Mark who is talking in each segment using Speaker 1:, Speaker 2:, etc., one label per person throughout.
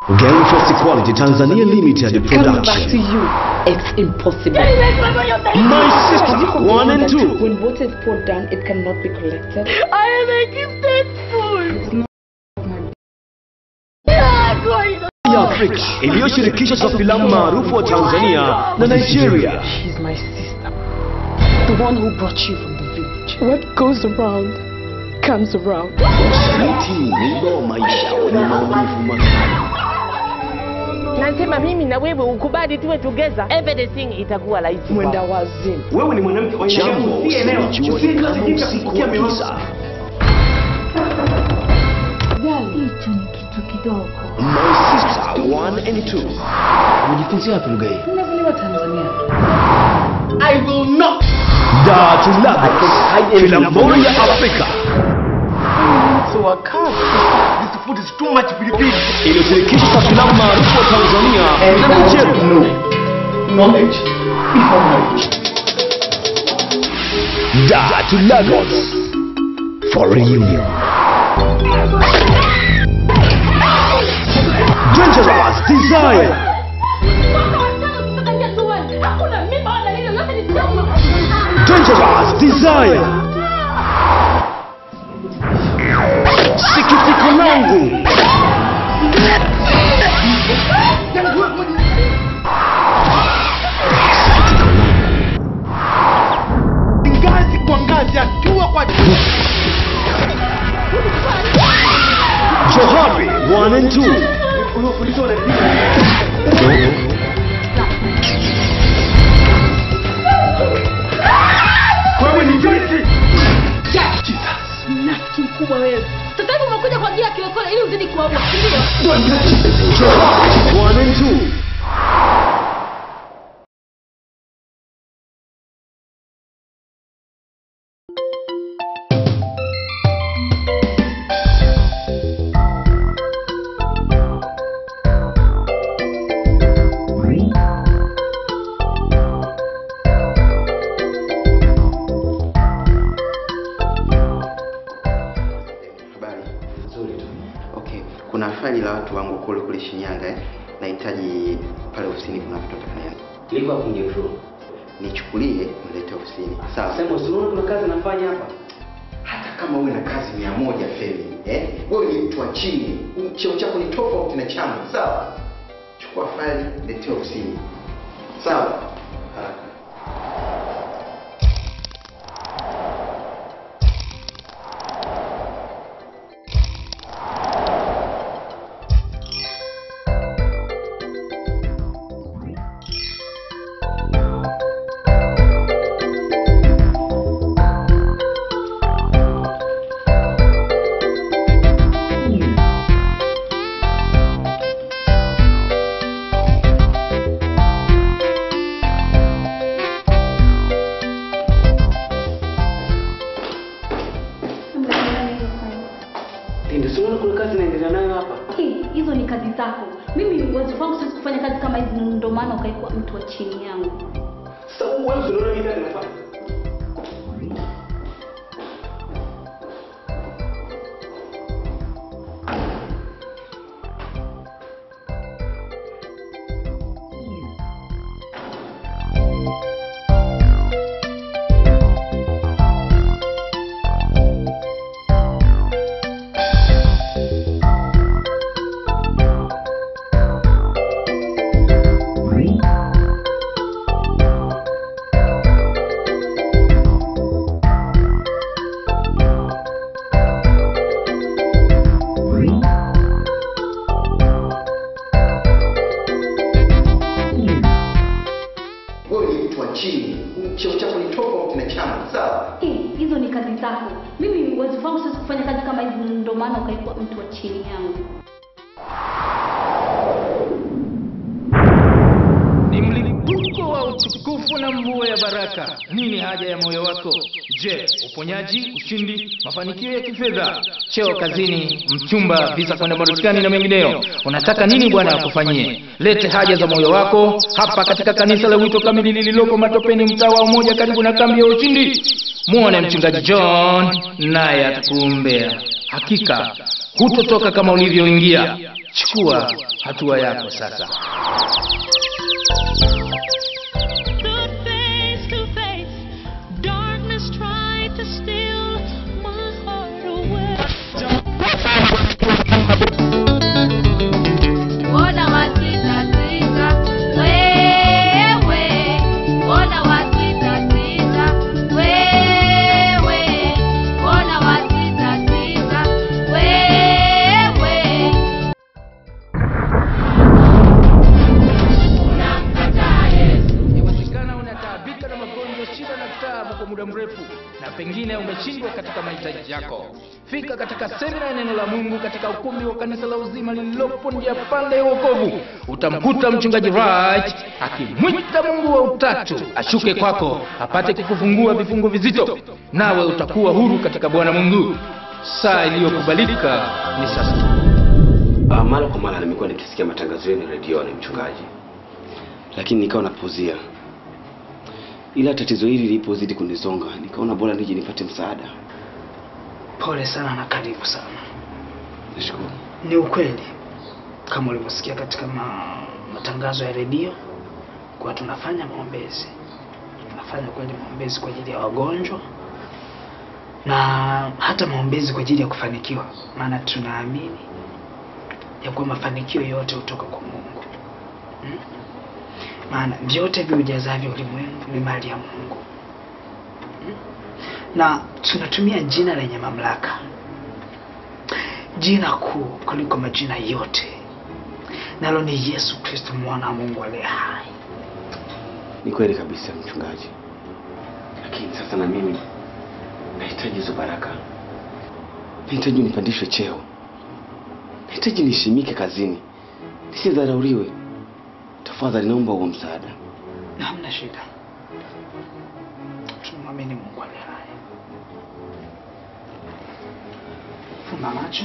Speaker 1: Gang First Equality Tanzania Limited production.
Speaker 2: Coming back to you, it's impossible.
Speaker 1: My sister, 1 and 2.
Speaker 2: When water is poured down, it cannot be collected.
Speaker 3: I am a gifted fool.
Speaker 1: Afrika iliyoshirikisha za filamu maarufu wa Tanzania na Nigeria.
Speaker 2: She's my sister, the one who brought you from the village. What goes around comes around.
Speaker 1: Maisha wenye maumivu makali.
Speaker 3: Nasema mimi na wewe ukubali tuwe together, everything itakuwa rahisi.
Speaker 2: Mwenda wazimu.
Speaker 4: Wewe ni mwanamke wa
Speaker 1: Jambo usilojulikana usiku wa giza.
Speaker 3: Hicho ni kitu kidogo.
Speaker 1: My sister, 1 and 2. Unajifunza wapi lugha hii?
Speaker 2: Unazaliwa Tanzania.
Speaker 4: I will not.
Speaker 1: Dar to Lagos. Filamu bora ya Afrika.
Speaker 4: So I can't. This food is too much pilipili.
Speaker 1: Iliyoshirikisha za filamu maarufu wa Tanzania na Nigeria.
Speaker 4: Knowledge before marriage.
Speaker 1: Dar to Lagos for reunion. Dangerous Desire. Dangerous Desire. Sikitiko langu.
Speaker 4: Ngazi kwa ngazi, hatua kwa hatua.
Speaker 1: Johari 1 and 2.
Speaker 4: Wewe ni juzi.
Speaker 3: Nafiki mkubwa wewe. Sasa hivi umekuja kwa ajili ya kilokole ili uzidi kuaua, ndio?
Speaker 1: Johari 1 and 2.
Speaker 5: Kuna faili la watu wangu kule Shinyanga nahitaji pale ofisini kuna vitu nataka
Speaker 6: Liko hapo ndio tu.
Speaker 5: nichukulie mlete ofisini. Sawa.
Speaker 6: Sema usione kuna kazi nafanya hapa.
Speaker 5: Hata kama wewe na kazi 100 Feli, wewe ni mtu wa chini. Cheo chako ni tofauti na changu. Sawa? Chukua faili lete ofisini. Sawa? Haraka.
Speaker 6: Ndio kuna kazi naendelea nayo hapa.
Speaker 7: Hizo ni kazi zako. Mimi wajibu wangu sasa kufanya kazi kama hizi, ndio maana ukaikuwa mtu wa chini yangu.
Speaker 6: Sasa wewe unaona mimi kazi nafanya.
Speaker 5: Cheo chako ni tofauti na changu. Sawa?
Speaker 7: Hizo ni kazi zako. Mimi wajibu wangu sasa kufanya kazi kama hizi, ndio maana ukaikuwa mtu wa chini yangu.
Speaker 8: Ni mlipuko wa utukufu na mvua ya baraka. Nini haja ya moyo wako? Je, uponyaji, ushindi, mafanikio ya kifedha, cheo kazini, mchumba, visa kwenda Marekani na mengineyo? Unataka nini Bwana akufanyie? Lete haja za moyo wako hapa katika kanisa la Wito Kamili lililoko Matopeni, mtaa wa Umoja, karibu na kambi ya Ushindi. Muone mchungaji John naye atakuombea. Hakika hutotoka kama ulivyoingia. chukua hatua yako sasa. Kwa muda mrefu na pengine umeshindwa katika mahitaji yako, fika katika semina ya neno la Mungu katika ukumbi wa kanisa la Uzima lililopo njia panda ya wokovu. Utamkuta mchungaji Raj akimwita Mungu wa utatu ashuke kwako apate kukufungua vifungo vizito, nawe utakuwa huru katika Bwana Mungu. Saa iliyokubalika ni sasa.
Speaker 6: Mara kwa mara nimekuwa nikisikia matangazo yenu redioni mchungaji, lakini nikawa napuzia. Ila tatizo hili lilipozidi kunizonga, nikaona bora nije nipate msaada.
Speaker 9: Pole sana na karibu sana.
Speaker 6: Nashukuru.
Speaker 9: Ni ukweli kama ulivyosikia katika matangazo ya redio kwa tunafanya maombezi. Tunafanya kweli maombezi kwa ajili ya wagonjwa na hata maombezi kwa ajili ya kufanikiwa, maana tunaamini ya kuwa mafanikio yote hutoka kwa Mungu. Maana vyote viujazavyo ulimwengu ni mali ya Mungu. Na tunatumia jina lenye mamlaka, jina kuu kuliko majina yote, nalo ni Yesu Kristo mwana wa Mungu aliye hai.
Speaker 6: Ni kweli kabisa mchungaji, lakini sasa na mimi nahitaji hizo baraka. Nahitaji nipandishwe cheo, nahitaji niheshimike kazini, nisidharauliwe. Tafadhali naomba huo msaada.
Speaker 9: Na hamna shida, tunamwamini Mungu aliye hai. Fumba macho.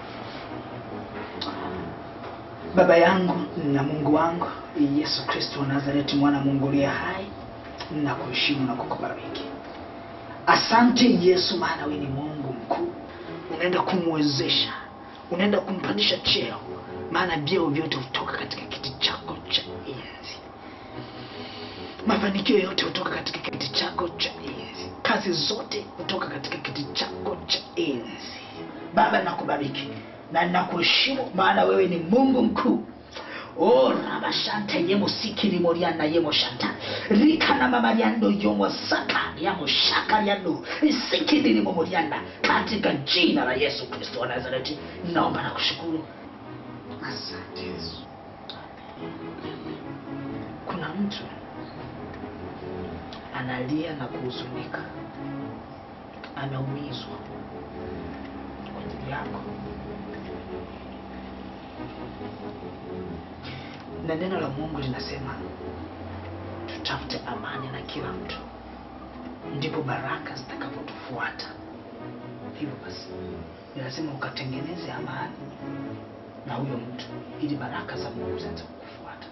Speaker 9: Baba yangu na Mungu wangu, Yesu Kristo wa Nazareti mwana Mungu aliye hai, ninakuheshimu na kukubariki. Asante Yesu, maana wewe ni Mungu mkuu. Unaenda kumwezesha, unaenda kumpandisha cheo, maana vyeo vyote hutoka katika kiti chako cha enzi. Mafanikio yote hutoka katika kiti chako cha enzi. Kazi zote hutoka katika kiti chako cha enzi. Baba, nakubariki na ninakuheshimu, maana wewe ni Mungu mkuu. Oh, Rabashanta yemo sikiri moriana yemo shanta. Rika na mama yando yomo saka yamo shaka yando. Sikiri moriana katika jina la Yesu Kristo wa Nazareti. Naomba na kushukuru. Asante Yesu. Kuna mtu analia na kuhuzunika, anaumizwa kwa ajili yako. Na neno la Mungu linasema tutafute amani na kila mtu, ndipo baraka zitakapotufuata. Hivyo basi ninasema ukatengeneze amani na huyo mtu ili baraka za Mungu zianze kukufuata.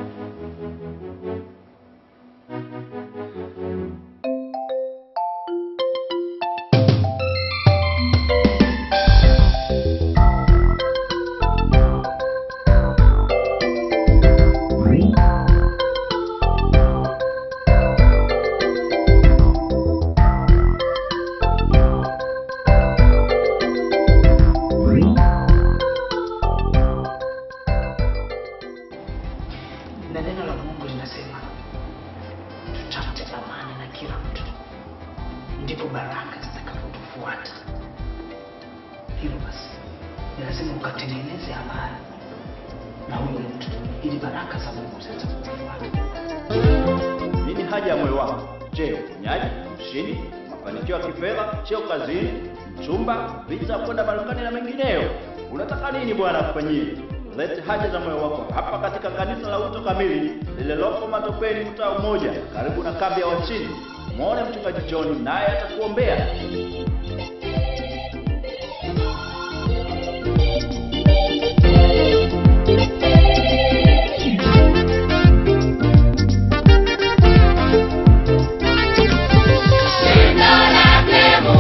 Speaker 9: Na neno la Mungu linasema tutafute amani na kila mtu, ndipo baraka zitakapotufuata. Hivyo basi ninasema ukatengeneze amani na huyo mtu ili baraka za Mungu zianze kukufuata.
Speaker 10: Nini haja ya moyo wako? Je, uponyaji, ushindi, mafanikio ya kifedha, cheo kazini, mchumba, visa kwenda Marekani na mengineyo? Unataka nini Bwana akufanyie? Lete haja za moyo wako hapa katika kanisa la Wito Kamili lililopo Matopeni, mtaa mmoja karibu na kambi ya Wachini. Muone mchungaji John naye atakuombea.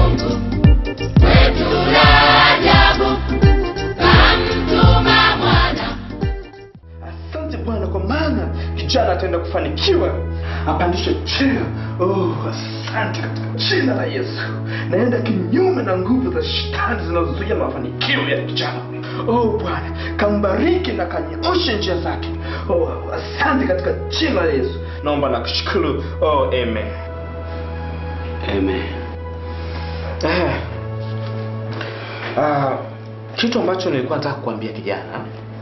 Speaker 11: Wetu la ajabu, kamtuma mwana
Speaker 4: kijana ataenda kufanikiwa, apandishwe cheo. Oh, asante katika jina la Yesu. Naenda kinyume na nguvu za shetani zinazozuia mafanikio ya kijana. Oh Bwana, kambariki na kanyooshe njia zake. Oh, asante katika jina la Yesu. Naomba na kushukuru. Oh, amen.
Speaker 6: Amen.
Speaker 4: Kitu ambacho nilikuwa nataka kukuambia kijana,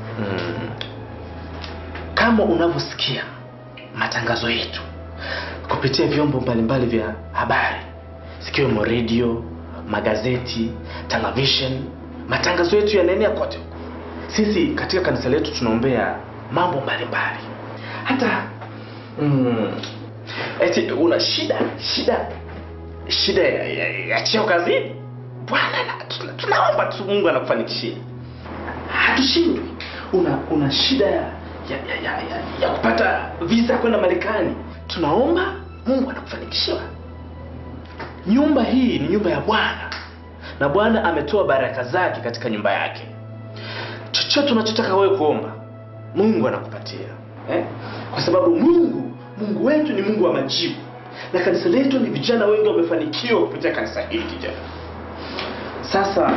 Speaker 4: kama unavyosikia matangazo yetu kupitia vyombo mbalimbali vya habari, sikiwemo radio, magazeti, television, matangazo yetu yanaenea kote. Sisi katika kanisa letu tunaombea mambo mbalimbali. Hata eti una shida ya cheo kazini, Bwana tunaomba tu Mungu anakufanikishia. Hatushindwi. Una shida ya kupata visa kwenda Marekani, tunaomba Mungu anakufanikishia. Nyumba hii ni nyumba ya Bwana, na Bwana ametoa baraka zake katika nyumba yake. Chochote unachotaka wewe kuomba, Mungu anakupatia. Kwa sababu Mungu wetu ni Mungu wa majibu. Na kanisa letu ni vijana wengi wamefanikiwa kupitia kanisa hili kijana. Sasa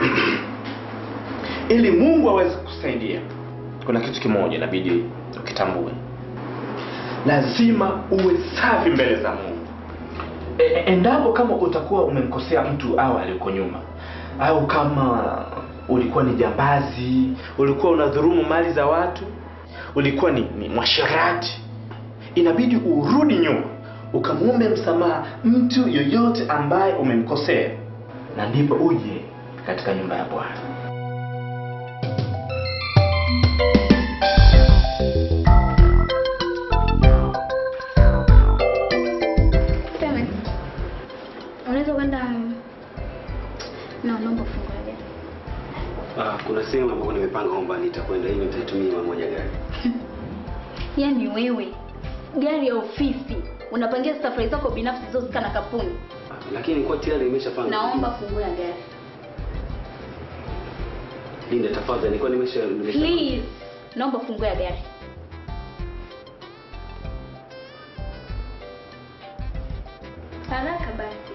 Speaker 4: ili Mungu aweze kusaidia, kuna kitu kimoja inabidi ukitambue. Lazima uwe safi mbele za Mungu. Endapo kama utakuwa umemkosea mtu awali uko nyuma, au kama ulikuwa ni jambazi, ulikuwa unadhulumu mali za watu, ulikuwa ni mwasherati, inabidi urudi nyuma ukamuombe msamaha mtu yoyote ambaye umemkosea, na ndipo uje katika nyumba ya Bwana.
Speaker 7: Unaweza kwenda naomba fungulia.
Speaker 6: Kuna sehemu ambapo nimepanga kwamba nitakwenda, hivi nitatumia mara moja gari.
Speaker 7: Yaani wewe gari ya ofisi unapangia safari zako binafsi zote kana kampuni.
Speaker 6: Lakini kwa tayari nimeshapanga.
Speaker 7: Naomba fungulia gari.
Speaker 6: Linda tafadhali, nilikuwa nimesha.
Speaker 7: Please, naomba fungulia gari. Haraka basi.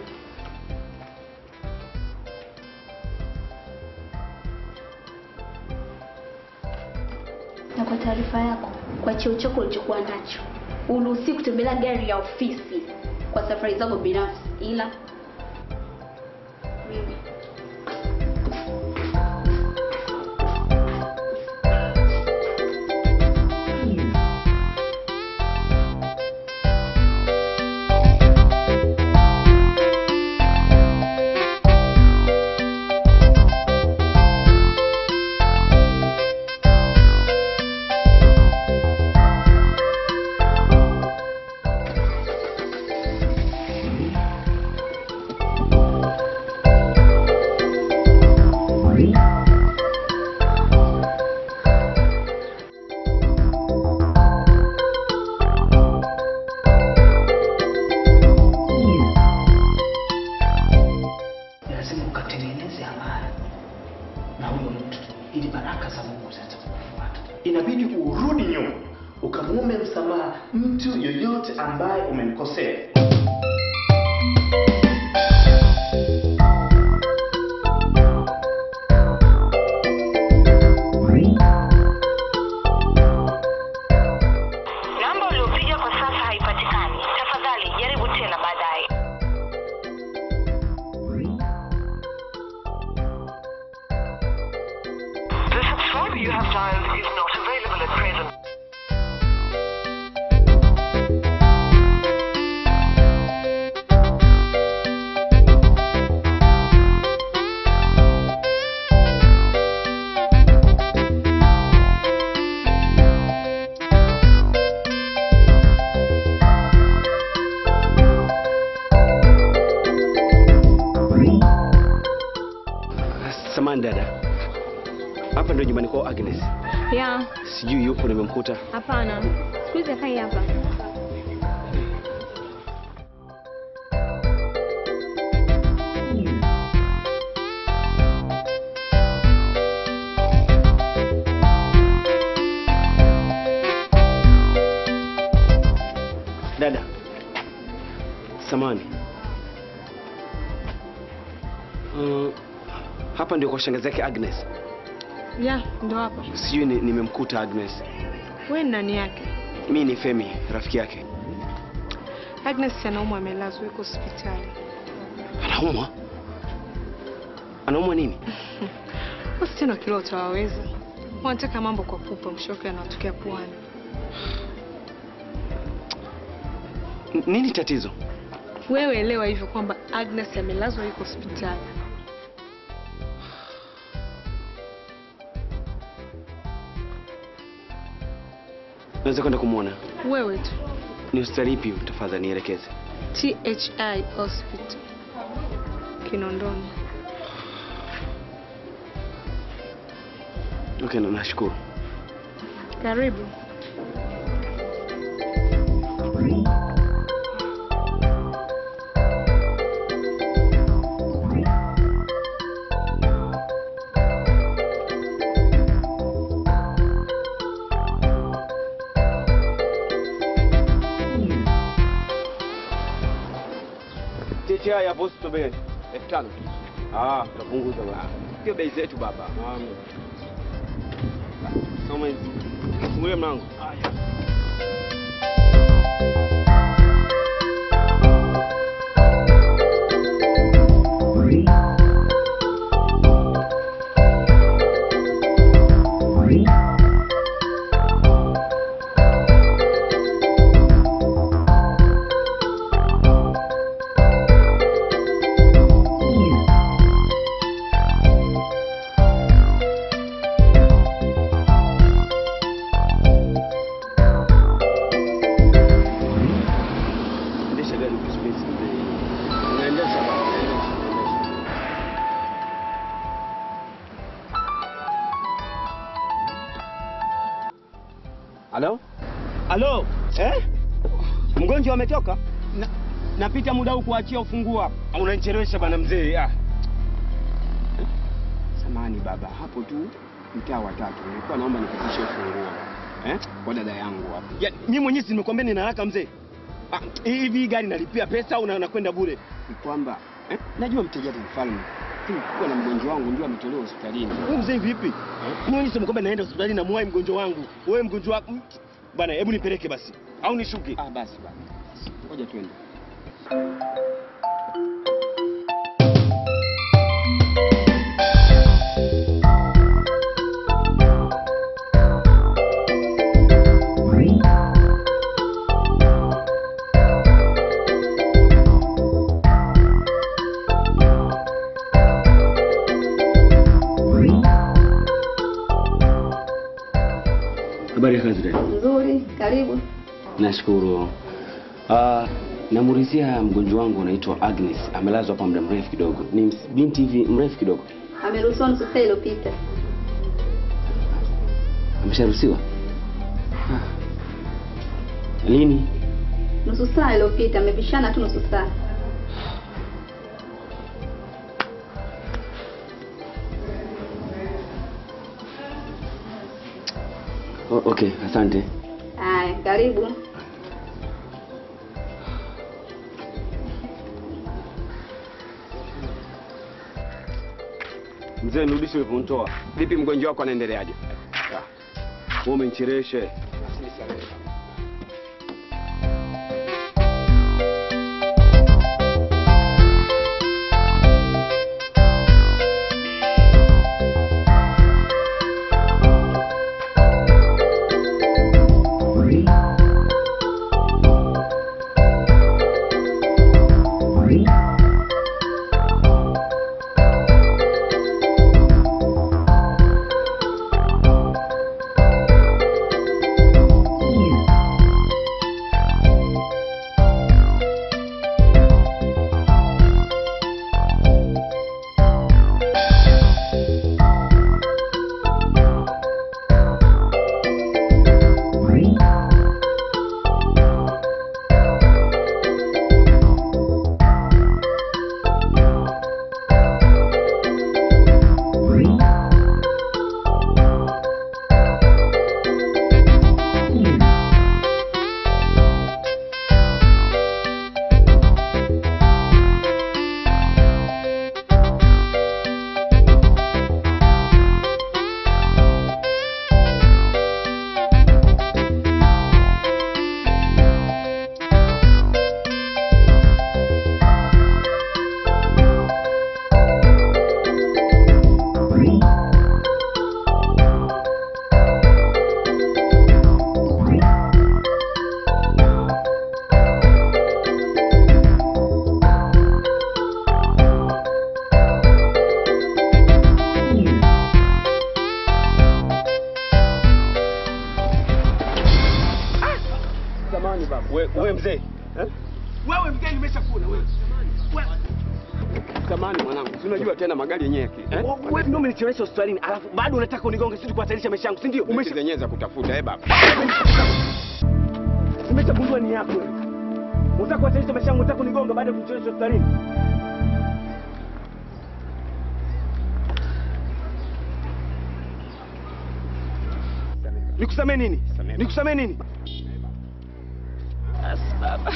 Speaker 7: Na kwa taarifa yako, kwa cheo chako ulichokuwa nacho, uruhusi kutembelea gari ya ofisi kwa safari zako binafsi, ila mimi
Speaker 4: inabidi urudi nyuma ukamuombe msamaha mtu yoyote ambaye umemkosea.
Speaker 11: Namba uliopiga kwa sasa haipatikani. Tafadhali jaribu tena baadaye. The subscriber you have dialed is not available at present.
Speaker 6: Samahani dada. Hapa ndio nyumbani kwa Agnes.
Speaker 12: Yeah.
Speaker 6: Sijui yupo nimemkuta.
Speaker 12: Hapana. Siku hizi hakai hapa.
Speaker 6: Hapa ndio kwa shangazi yake Agnes.
Speaker 2: Ya, ndo hapa.
Speaker 6: Sijui nimemkuta Agnes.
Speaker 2: Wewe nani yake?
Speaker 6: Mimi ni Femi, rafiki yake.
Speaker 2: Agnes anaumwa, amelazwa yuko hospitali.
Speaker 6: Anaumwa? Anaumwa nini?
Speaker 2: Wasichana kila utawaweza. Wanataka mambo kwa pupa, mshoke anatokea puani.
Speaker 6: Nini tatizo?
Speaker 2: Wewe elewa hivyo kwamba Agnes amelazwa yuko hospitali.
Speaker 6: Naweza kwenda kumuona?
Speaker 2: Wewe tu.
Speaker 6: Ni hospitali ipi tafadhali nielekeze?
Speaker 2: THI Hospital. Kinondoni.
Speaker 6: Okay, nashukuru.
Speaker 2: Karibu.
Speaker 6: Tetea ya boss to bei 5,000. Ah, tutapunguza baba. Sio bei zetu baba. Soma hizi. Fungulia mlango.
Speaker 1: Halo? Halo? Mgonjwa ametoka? Napita muda huu kuachia ufunguo hapa. Unanichelewesha bana mzee. Samahani baba, hapo tu mtaa wa 3. Nilikuwa naomba nipitishe ufunguo. Kwa dada yangu hapa. Ya, mimi mwenyewe nimekwambia nina haraka mzee. Hivi gari nalipia pesa au nakwenda bure? Ni kwamba najua mteja ni mfalme. Kwa na mgonjwa wangu ndio ametolewa hospitalini. Wewe mzee vipi? Mimi nisema kwamba naenda hospitalini na muwai mgonjwa wangu. Wewe mgonjwa wako bana, hebu nipeleke basi. Au nishuke? Basi bana. Ngoja twende. Habari ya kazi dada?
Speaker 13: Nzuri, karibu.
Speaker 6: Nashukuru. Namuulizia mgonjwa wangu anaitwa Agnes. Amelazwa hapa muda mrefu kidogo. Ni binti hivi mrefu kidogo.
Speaker 13: Ameruhusiwa nusu saa iliyopita.
Speaker 6: Amesharuhusiwa? Lini?
Speaker 13: Nusu saa iliyopita, amepishana tu nusu saa.
Speaker 6: Okay, asante.
Speaker 13: Haya, karibu.
Speaker 6: Mzee, nirudishe uliponitoa. Vipi mgonjwa wako anaendeleaje? Wewe umenichelewesha.
Speaker 1: Wewe mzee. Wewe mzee nimeshakuna wewe. Samani mwanangu, si unajua tena magari yenyewe wewe ndio umenichelewesha hospitalini, alafu bado unataka unigonge sisi kuhatarisha maisha yangu, si ndio? Umeshazenyeza kutafuta baba. Umeshagundua ni yako wewe. Unataka kuhatarisha maisha yangu, unataka kunigonga baada ya kunichelewesha hospitalini. Nikusamee nini? Nikusamee nini? Baba.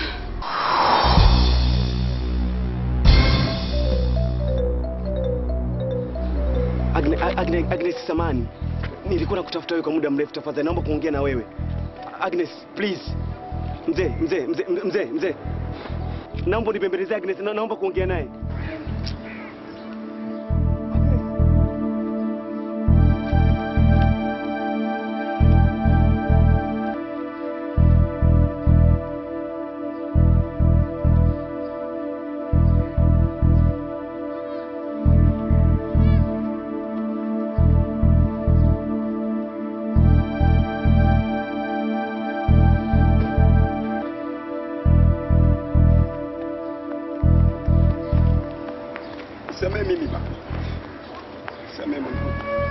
Speaker 1: Agnes, samani. Nilikuwa nakutafuta wewe kwa muda mrefu, tafadhali naomba kuongea na wewe. Agnes, please. Mzee. Naomba nibembeleze Agnes, naomba kuongea naye. Samee mimi baba. Samee mwanangu.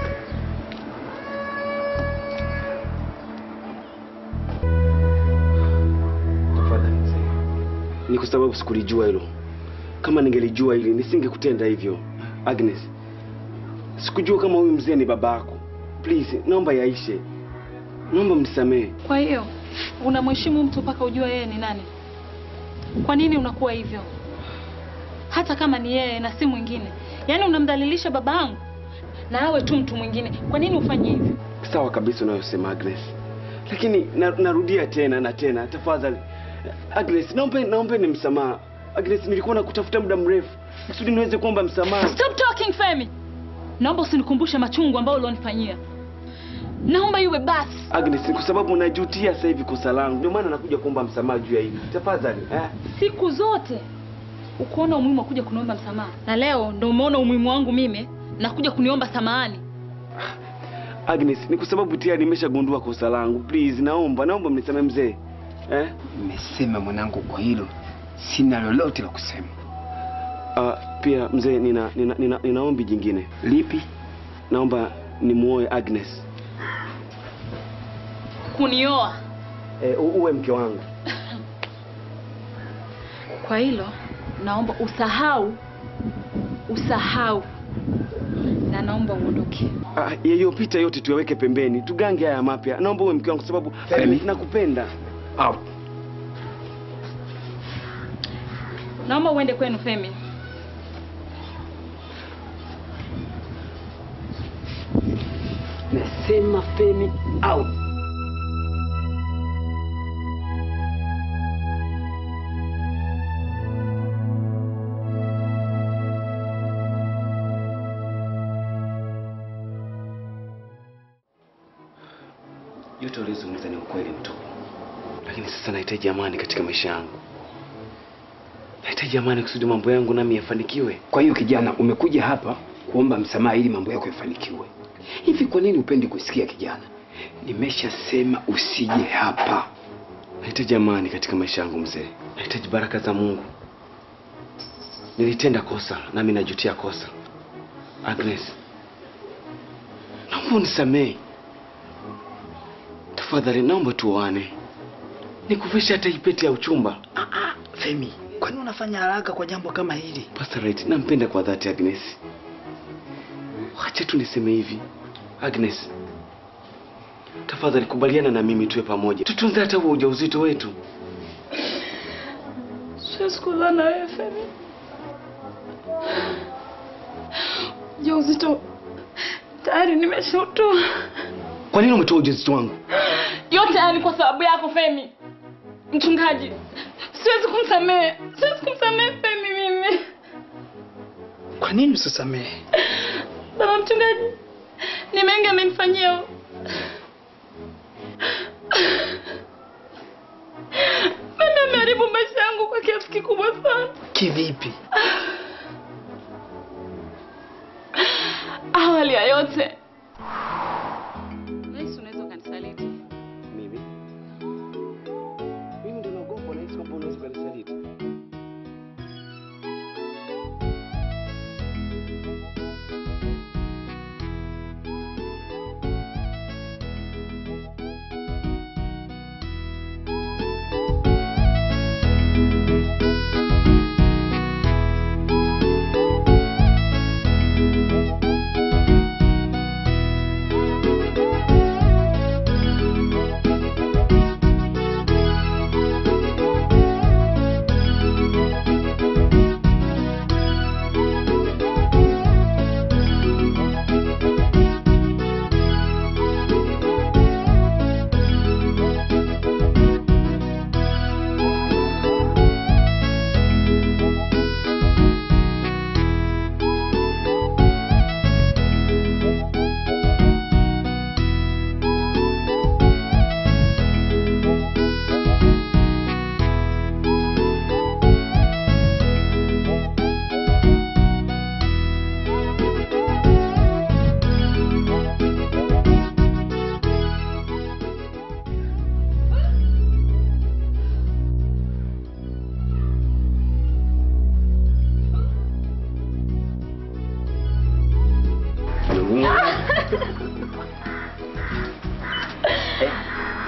Speaker 1: Tafadhali mzee. Ni kwa sababu sikulijua hilo. Kama ningelijua hili nisingekutenda hivyo. Agnes. Sikujua kama huyu mzee ni babako. Please, naomba yaishe. Naomba mnisamee.
Speaker 2: Kwa hiyo unamheshimu mtu mpaka ujue yeye ni nani? Kwa nini unakuwa hivyo? Hata kama ni yeye na si mwingine. Yaani unamdhalilisha babangu na awe tu mtu mwingine. Kwa nini ufanye hivyo?
Speaker 1: Sawa kabisa unayosema Agnes. Lakini narudia tena na tena, tafadhali. Agnes, naomba ni msamaha. Agnes, nilikuwa nakutafuta muda mrefu. Kusudi niweze kuomba msamaha.
Speaker 2: Stop talking, Femi. Naomba usinikumbushe machungu ambayo ulionifanyia. Naomba iwe basi.
Speaker 1: Agnes, kwa sababu najutia sasa hivi kosa langu. Ndio maana nakuja kuomba msamaha juu ya hili. Tafadhali,
Speaker 2: Siku zote ukoona umuhimu wa kuja kuniomba msamaha. Na leo ndio umeona umuhimu wangu mimi na kuja kuniomba samahani.
Speaker 1: Agnes, ni kwa sababu tayari nimeshagundua kosa langu. Please, naomba mnisamehe mzee.
Speaker 14: Nimesema mwanangu, kwa hilo sina lolote la kusema.
Speaker 1: Pia mzee, nina ombi jingine.
Speaker 14: Lipi?
Speaker 1: Naomba nimuoe Agnes.
Speaker 2: Kunioa?
Speaker 1: Uwe mke wangu.
Speaker 2: Kwa hilo naomba usahau na naomba uondoke.
Speaker 1: Yaliyopita yote tuyaweke pembeni, tugange haya mapya. Naomba uwe mke wangu kwa sababu nakupenda.
Speaker 2: Naomba uende kwenu, Femi.
Speaker 14: Nasema Femi out.
Speaker 1: Yote ulizungumza ni ukweli mtupu. Lakini sasa nahitaji amani katika maisha yangu. Nahitaji amani kusudi mambo yangu nami yafanikiwe.
Speaker 14: Kwa hiyo kijana, umekuja hapa kuomba msamaha ili mambo yako yafanikiwe. Hivi kwa nini upendi kusikia kijana? Nimeshasema usije hapa.
Speaker 1: Nahitaji amani katika maisha yangu mzee. Nahitaji baraka za Mungu. Nilitenda kosa nami najutia kosa. Agnes, naomba unisamehe. Tafadhali naomba tuoane. Nikuvishe hata ipete ya uchumba.
Speaker 9: Femi, kwa nini unafanya haraka kwa jambo kama hili?
Speaker 1: Pastor Right, nampenda kwa dhati Agnes. Acha tu niseme hivi. Agnes, tafadhali kubaliana na mimi tuwe pamoja. Tutunze hata huo ujauzito wetu.
Speaker 2: Siwezi kuzaa na wewe, Femi. Ujauzito tayari nimeshautoa.
Speaker 1: Kwa nini umetoa ujauzito wangu?
Speaker 2: Yote haya ni kwa sababu yako, Femi. Mchungaji, siwezi kumsamehe Femi mimi.
Speaker 9: Kwa nini usisamehe?
Speaker 2: Baba mchungaji, ni mengi amenifanyia. Mimi ameharibu maisha yangu kwa kiasi kikubwa sana.
Speaker 9: Kivipi?
Speaker 2: Awali ya yote, unaweza ukanisaliti.
Speaker 1: Mimi ndio naogopa.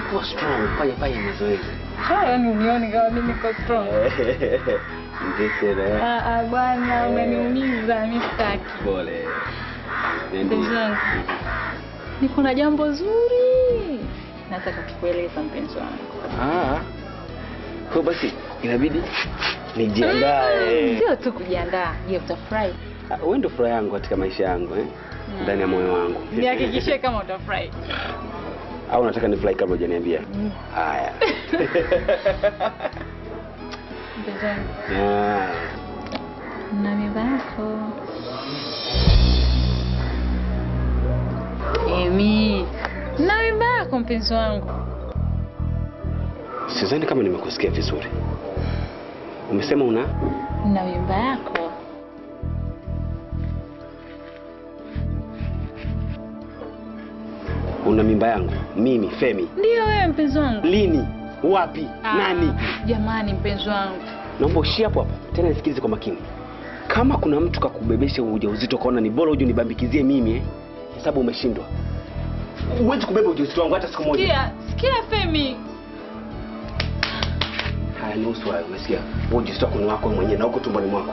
Speaker 6: kuwa strong, fanya mazoezi.
Speaker 2: Yaani unione kama mimi niko strong.
Speaker 6: Ndekera.
Speaker 2: Bwana unaniumiza, mimi sitaki.
Speaker 6: Pole.
Speaker 2: Mpenzi wangu. Niko na jambo zuri. Nataka kukueleza mpenzi wangu.
Speaker 6: Kwa basi inabidi nijiandae.
Speaker 2: Sio tu kujiandaa, je, utafurahi?
Speaker 6: Wewe ndio furaha yangu katika maisha yangu ndani ya moyo wangu.
Speaker 2: Nihakikishie kama utafurahi.
Speaker 6: Au unataka nifurahi kabla hujaniambia? Haya.
Speaker 2: Mpenzi wangu. Na mibako. Emi. Na mibako mpenzi wangu.
Speaker 6: Sidhani kama nimekusikia vizuri. Umesema una?
Speaker 2: Na mimba yako.
Speaker 6: Una mimba yangu? Mimi, Femi.
Speaker 2: Ndio wewe mpenzi wangu.
Speaker 6: Lini? Wapi? Nani?
Speaker 2: Jamani mpenzi wangu.
Speaker 6: Naomba ushie hapo hapo. Tena nisikilize kwa makini. Kama kuna mtu kakubebesha ujauzito kaona ni bora uje unibambikizie mimi hesabu umeshindwa. Huwezi kubeba ujauzito wangu hata siku moja.
Speaker 2: Sikia Femi.
Speaker 6: Haya ni uswa, umesikia? Ujauzito wako ni wako mwenyewe na uko tumboni mwako.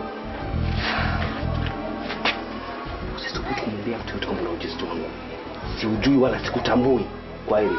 Speaker 6: Usisubutu kumwambia mtu yote kama una ujauzito wangu. Siujui wala sikutambui. Kwa hili.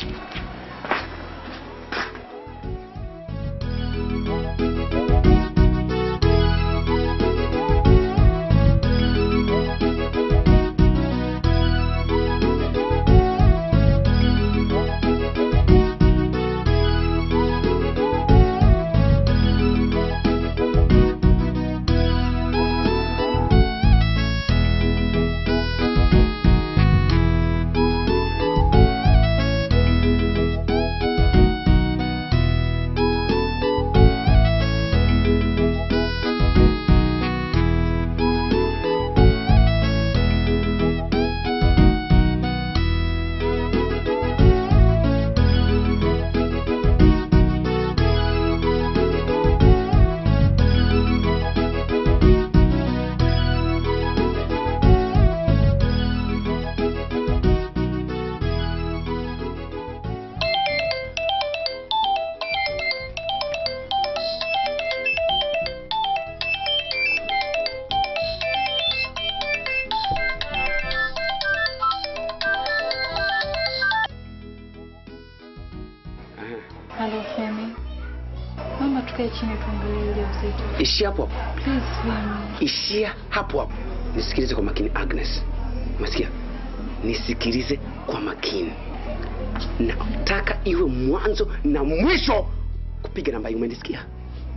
Speaker 2: Hello Femi. Mama tukae chini tuongelee ile usiku.
Speaker 6: Ishia hapo hapo.
Speaker 2: Please Femi.
Speaker 6: Ishia hapo hapo. Nisikilize kwa makini Agnes. Umesikia? Nisikilize kwa makini. Nataka iwe mwanzo na mwisho kupiga namba hii, umenisikia?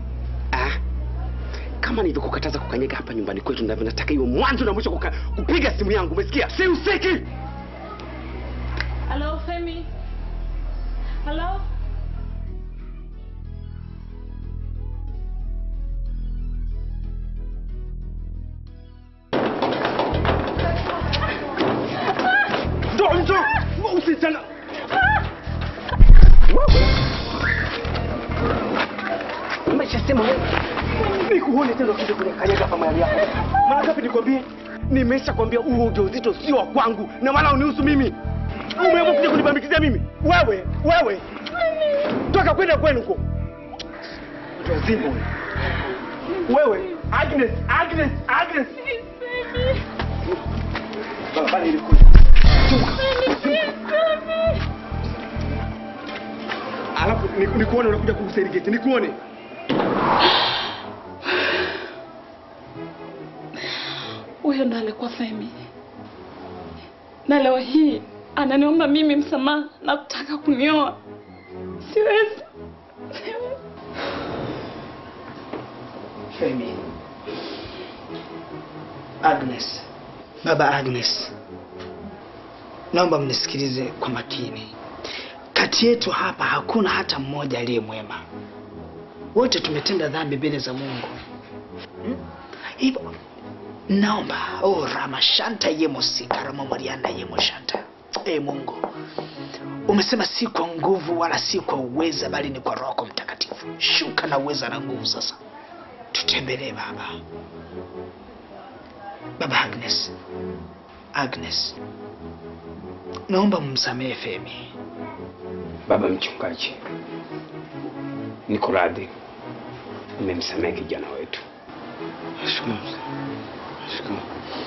Speaker 6: Kama nilivyokukataza kukanyaga hapa nyumbani kwetu, ndivyo nataka iwe mwanzo na mwisho kupiga simu yangu, umesikia? Si usiki.
Speaker 2: Hello Femi. Hello.
Speaker 1: Njoo. Usitana. Umeshasema wewe. Nikuone tena ukija kwenye kanyaga hapa mahali yako. Mara ngapi nikwambie? Nimeshakwambia huo ujauzito sio wa kwangu na wala unihusu mimi. Umeamua kuja kunibambikizia mimi. Wewe. Toka kwenda kwenu huko. Lazima wewe. Agnes. Baba nilikuja. Alafu nikuone unakuja kuserigeti, nikuone.
Speaker 2: Huyo ndo alikuwa Femi. Na leo hii ananiomba mimi msamaha na kutaka kunioa. Siwezi.
Speaker 9: Femi. Agnes. Baba Agnes. Naomba mnisikilize kwa makini. Kati yetu hapa hakuna hata mmoja aliye mwema. Wote tumetenda dhambi mbele za Mungu. Hivyo naomba ramashanta yemosika ramamorianda yemoshanta. Mungu. Umesema si kwa nguvu wala si kwa uweza bali ni kwa Roho Mtakatifu. Shuka na uweza na nguvu sasa. Tutembelee Baba. Baba Agnes. Naomba msamehe Femi.
Speaker 14: Baba mchungaji, niko radhi, nimemsamehe kijana wetu.
Speaker 6: Nashukuru. Nashukuru.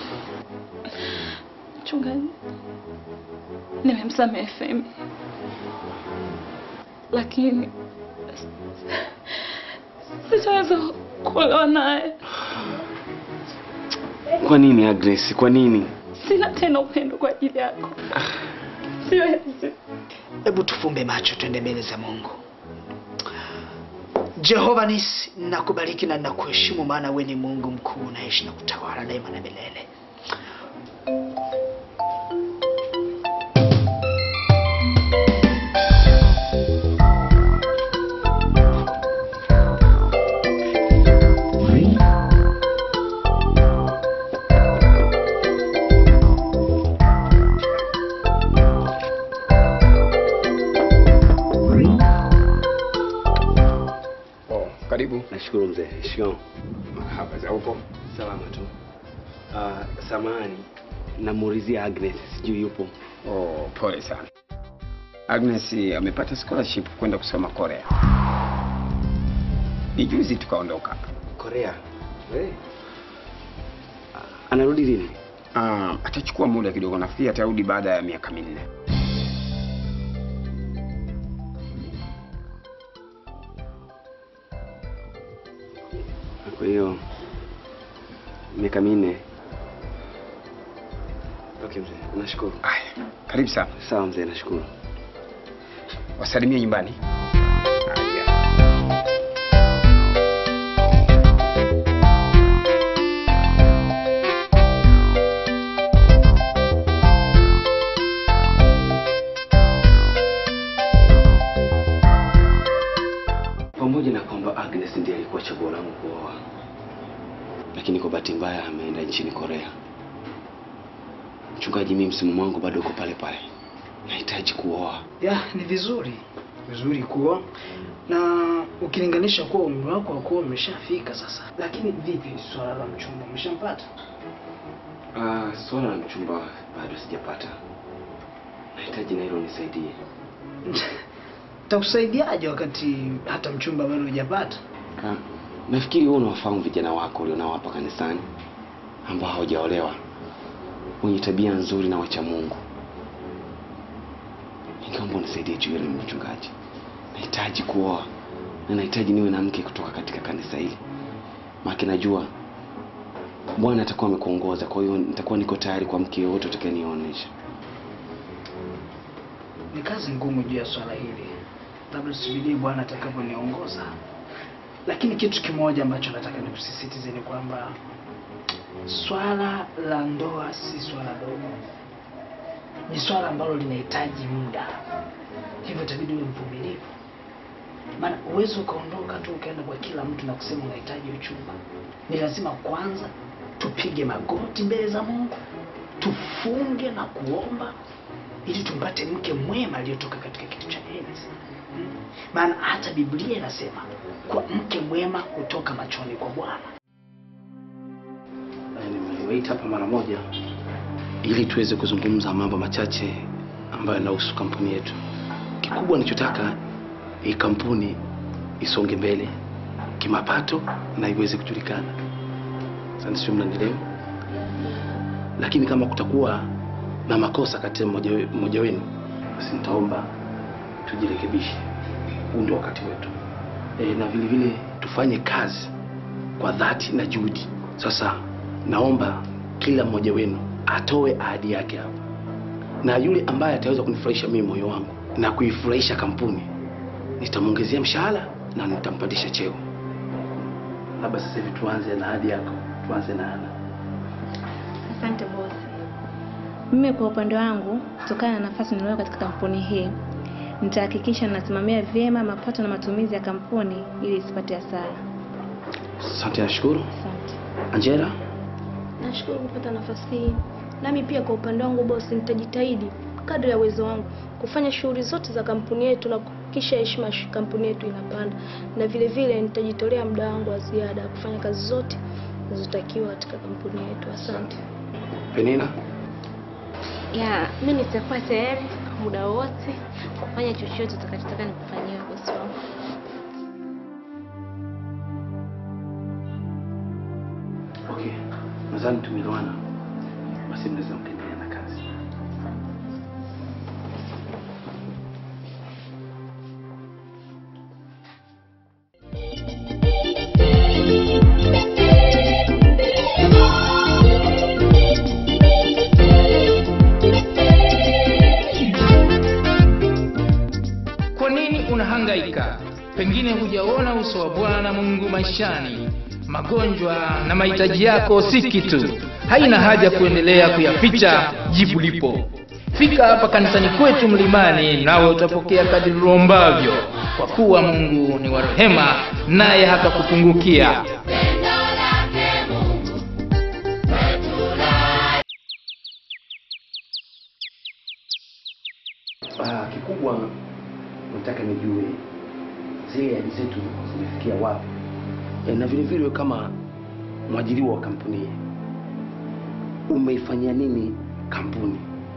Speaker 2: Mchungaji, nimemsamehe Femi, lakini sitaweza kuolewa naye.
Speaker 6: Kwa nini Agnes? Kwa nini?
Speaker 2: Sina tena upendo kwa ajili yako. Siwezi.
Speaker 9: Hebu tufumbe macho twende mbele za Mungu. Jehova Nisi, nakubariki na nakuheshimu maana wewe ni Mungu mkuu, unaishi na kutawala daima na milele.
Speaker 14: Karibu.
Speaker 6: Nashukuru mzee. Shikamoo.
Speaker 14: Hapa za upo?
Speaker 6: Salama tu. Samahani, namuulizia Agnes, sijui yupo.
Speaker 14: Oh, pole sana. Agnes amepata scholarship kwenda kusoma Korea. Ni juzi tukaondoka.
Speaker 6: Korea? Anarudi lini?
Speaker 14: Atachukua muda kidogo, nafikiri atarudi baada ya miaka 4.
Speaker 6: Kwa hiyo miaka 4. Okay mzee, nashukuru.
Speaker 14: Karibu sana.
Speaker 6: Sawa mzee, nashukuru.
Speaker 14: Wasalimie nyumbani.
Speaker 6: Pamoja na kwamba Agnes ndiye alikuwa chaguo langu kuoa, lakini kwa bahati mbaya ameenda nchini Korea. Mchungaji, mimi msimamo wangu bado uko pale pale. Nahitaji kuoa.
Speaker 9: Ni vizuri kuoa, na ukilinganisha kuwa umri wako wa kuoa umeshafika sasa. Lakini vipi swala la mchumba, umeshampata?
Speaker 6: Swala la mchumba bado sijapata. Nahitaji na hilo nisaidie.
Speaker 9: Takusaidiaje wakati hata mchumba bado hujapata?
Speaker 6: Nafikiri wewe unawafahamu vijana wako ulionao hapa kanisani ambao hawajaolewa, wenye tabia nzuri na wacha Mungu. Ningeomba unisaidie juu hili mchungaji. Nahitaji kuoa na nahitaji niwe na mke kutoka katika kanisa hili. Maana najua Bwana atakuwa amekuongoza, kwa hiyo nitakuwa niko tayari kwa mke yote utakayenionyesha.
Speaker 9: Ni kazi ngumu juu ya swala hili. Labda subiri Bwana atakaponiongoza. Lakini kitu kimoja ambacho nataka nikusisitize ni kwamba swala la ndoa si swala dogo. Ni swala ambalo linahitaji muda. Hivyo itabidi uwe mvumilivu. Maana uwezo ukaondoka tu ukaenda kwa kila mtu na kusema unahitaji uchumba. Ni lazima kwanza tupige magoti mbele za Mungu, tufunge na kuomba ili tumpate mke mwema aliyotoka katika kitu cha enzi. Maana hata Biblia inasema kwa mke mwema kutoka machoni kwa Bwana.
Speaker 4: Nimewait hapa mara moja ili tuweze kuzungumza mambo machache ambayo yanahusu kampuni yetu. Kikubwa ninachotaka hii kampuni isonge mbele kimapato na iweze kujulikana. Sasa sio mnanielewa. Lakini kama kutakuwa na makosa kati ya mmoja wenu, basi nitaomba tujirekebishe. Huu ndio wakati wetu. Na vile vile tufanye kazi kwa dhati na juhudi. Sasa naomba kila mmoja wenu atoe ahadi yake hapa. Na yule ambaye ataweza kunifurahisha mimi moyo wangu na kuifurahisha kampuni, nitamuongezea mshahara na nitampandisha cheo. Labda sasa hivi tuanze na ahadi yako. Tuanze na Ana.
Speaker 12: Asante boss. Mimi kwa upande wangu, kutokana na nafasi ninayo katika kampuni hii, nitahakikisha nasimamia vyema mapato na matumizi ya kampuni ili isipate hasara.
Speaker 4: Asante, nashukuru.
Speaker 12: Asante.
Speaker 4: Angela?
Speaker 15: Nashukuru kupata nafasi hii. Nami pia kwa upande wangu boss, nitajitahidi kadri ya uwezo wangu kufanya shughuli zote za kampuni yetu na kuhakikisha heshima ya kampuni yetu inapanda. Na vile vile nitajitolea muda wangu wa ziada kufanya kazi zote zinazotakiwa katika kampuni yetu. Asante.
Speaker 4: Penina?
Speaker 12: Mimi nitakuwa tayari muda wote Fanya chochote utakachotaka nikufanyie bosi wangu.
Speaker 14: Okay. Nadhani tumeelewana. Basi mnaweza mkaendelea na kazi.
Speaker 8: Kwa nini unahangaika? Pengine hujaona uso wa Bwana Mungu maishani. Magonjwa na mahitaji yako si kitu. Haina haja kuendelea kuyaficha, jibu lipo. Fika hapa kanisani kwetu Mlimani nawe utapokea kadiri uombavyo, kwa kuwa Mungu ni wa rehema naye hatakupungukia.
Speaker 14: Kikubwa nataka nijue zile ahadi zetu zimefikia wapi. Na vile vile kama mwajiriwa wa kampuni umeifanyia nini kampuni?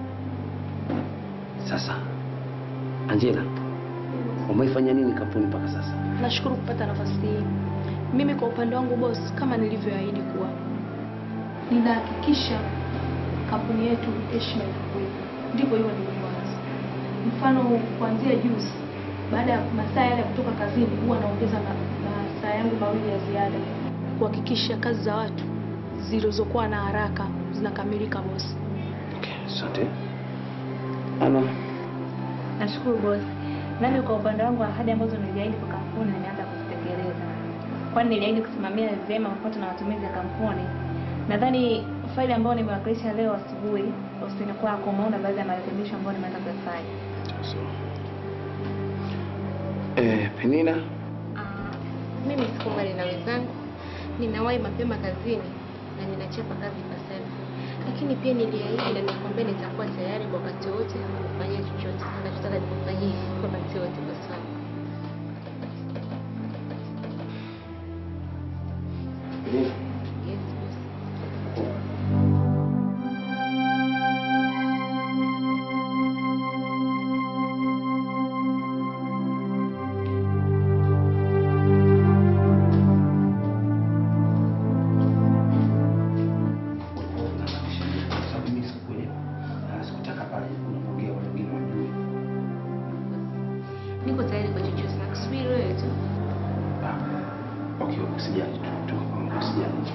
Speaker 14: Sasa Angela, umeifanyia nini kampuni mpaka sasa?
Speaker 15: Nashukuru kupata nafasi hii. Mimi kwa upande wangu boss, kama nilivyoahidi kuwa ninahakikisha kampuni yetu heshima inakuwepo. Ndivyo hiyo nilivyoanza. Mfano kuanzia juzi, baada ya masaa yale kutoka kazini, huwa naongeza masaa yangu mawili ya ziada kuhakikisha kazi za watu zilizokuwa na haraka zinakamilika boss.
Speaker 14: Okay, asante. Ana,
Speaker 12: nashukuru boss. Nami kwa upande wangu ahadi ambazo niliahidi kwa kampuni nimeanza kuzitekeleza. Kwani niliahidi kusimamia vyema mapato na matumizi ya kampuni. Nadhani faili ambayo nimewakilisha leo asubuhi ofisini kwako, umeona baadhi ya marekebisho ambayo nimeanza kufanya.
Speaker 14: Penina?
Speaker 12: Mimi siko mbali na wenzangu. Ninawahi mapema kazini na ninachapa kazi ipasavyo. Lakini pia niliahidi na nikwambia nitakuwa tayari kwa wakati wote kufanya chochote ninachotaka nikufanyie kwa wakati wote kwa sababu. Niko tayari kwa chochote na kusubiri wewe tu.
Speaker 14: Okay, usijali tu. Usijali.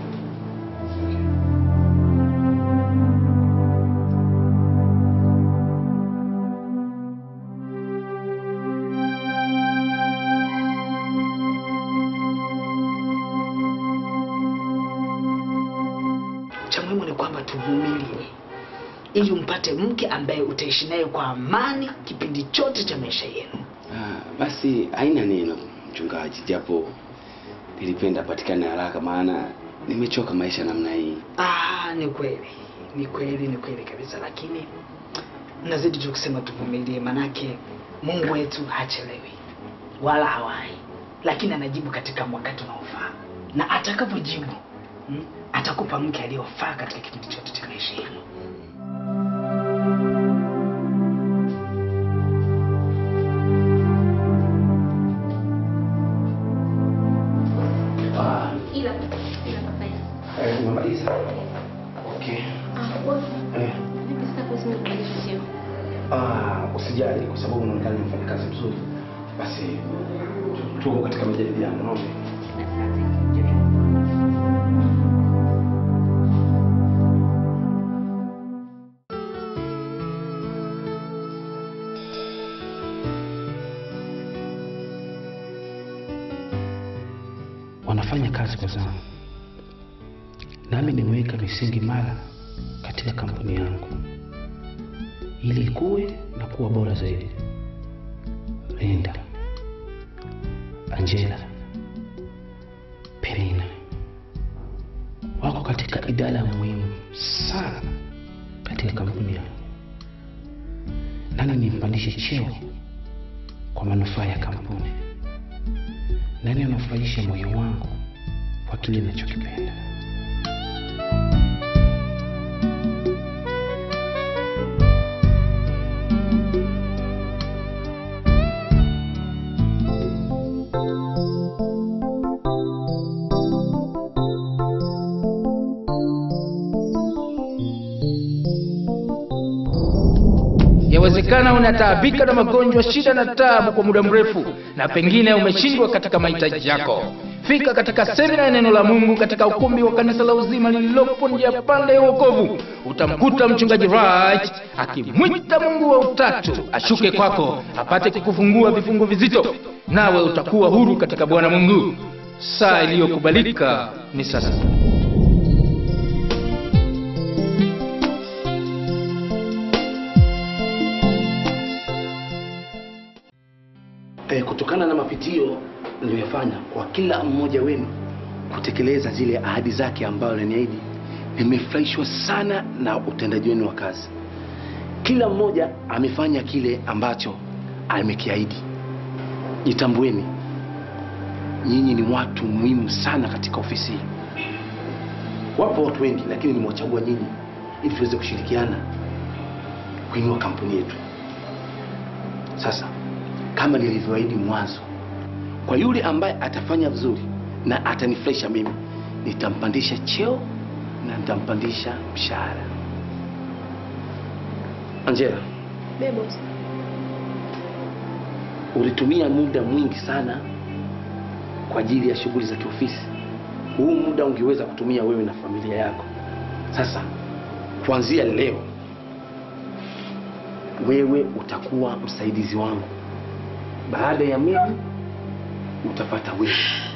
Speaker 9: Cha muhimu ni kwamba tuvumilie ili umpate mke ambaye utaishi naye kwa amani kipindi chote cha maisha yenu.
Speaker 6: Basi haina neno mchungaji, japo nilipenda patikane haraka maana nimechoka maisha namna hii.
Speaker 9: Ni kweli. Ni kweli kabisa, lakini nazidi tu kusema tuvumilie, manake Mungu wetu hachelewi wala hawai, lakini anajibu katika wakati unaofaa. Na atakapojibu atakupa mke aliyofaa katika kipindi chote cha maisha yenu.
Speaker 14: Umemaliza? Okay.
Speaker 12: Mimi sasa kwa sababu nimaliza sio.
Speaker 14: Usijali kwa sababu unaonekana unafanya kazi nzuri. Basi tuko katika majadiliano, naomba. Wanafanya kazi kwa zamu. Nami nimeweka misingi imara katika kampuni yangu ili ikue na kuwa bora zaidi. Linda, Angela, Penina wako katika idara muhimu sana katika kampuni yangu. Nani nimpandishe cheo kwa manufaa ya kampuni. Nani anafurahisha moyo wangu kwa kile ninachokipenda.
Speaker 8: Yawezekana unataabika na magonjwa, shida na taabu kwa muda mrefu, na pengine umeshindwa katika mahitaji yako. Fika katika semina ya neno la Mungu katika ukumbi wa kanisa la Uzima lililopo njia panda ya wokovu. Utamkuta mchungaji Wright akimwita Mungu wa utatu ashuke kwako apate kukufungua vifungo vizito, nawe utakuwa huru katika Bwana Mungu. Saa iliyokubalika ni sasa.
Speaker 14: Kutokana na mapitio niliyofanya kwa kila mmoja wenu kutekeleza zile ahadi zake ambazo aliniahidi, nimefurahishwa sana na utendaji wenu wa kazi. Kila mmoja amefanya kile ambacho amekiahidi. Jitambueni, nyinyi ni watu muhimu sana katika ofisi hii. Wapo watu wengi, lakini nimewachagua nyinyi ili tuweze kushirikiana kuinua kampuni yetu. Sasa kama nilivyoahidi mwanzo, kwa yule ambaye atafanya vizuri na atanifurahisha mimi, nitampandisha cheo na nitampandisha mshahara. Angela,
Speaker 15: Bebos,
Speaker 14: ulitumia muda mwingi sana kwa ajili ya shughuli za kiofisi. Huu muda ungeweza kutumia wewe na familia yako. Sasa kuanzia leo wewe utakuwa msaidizi wangu. Baada ya mimi utapata wewe.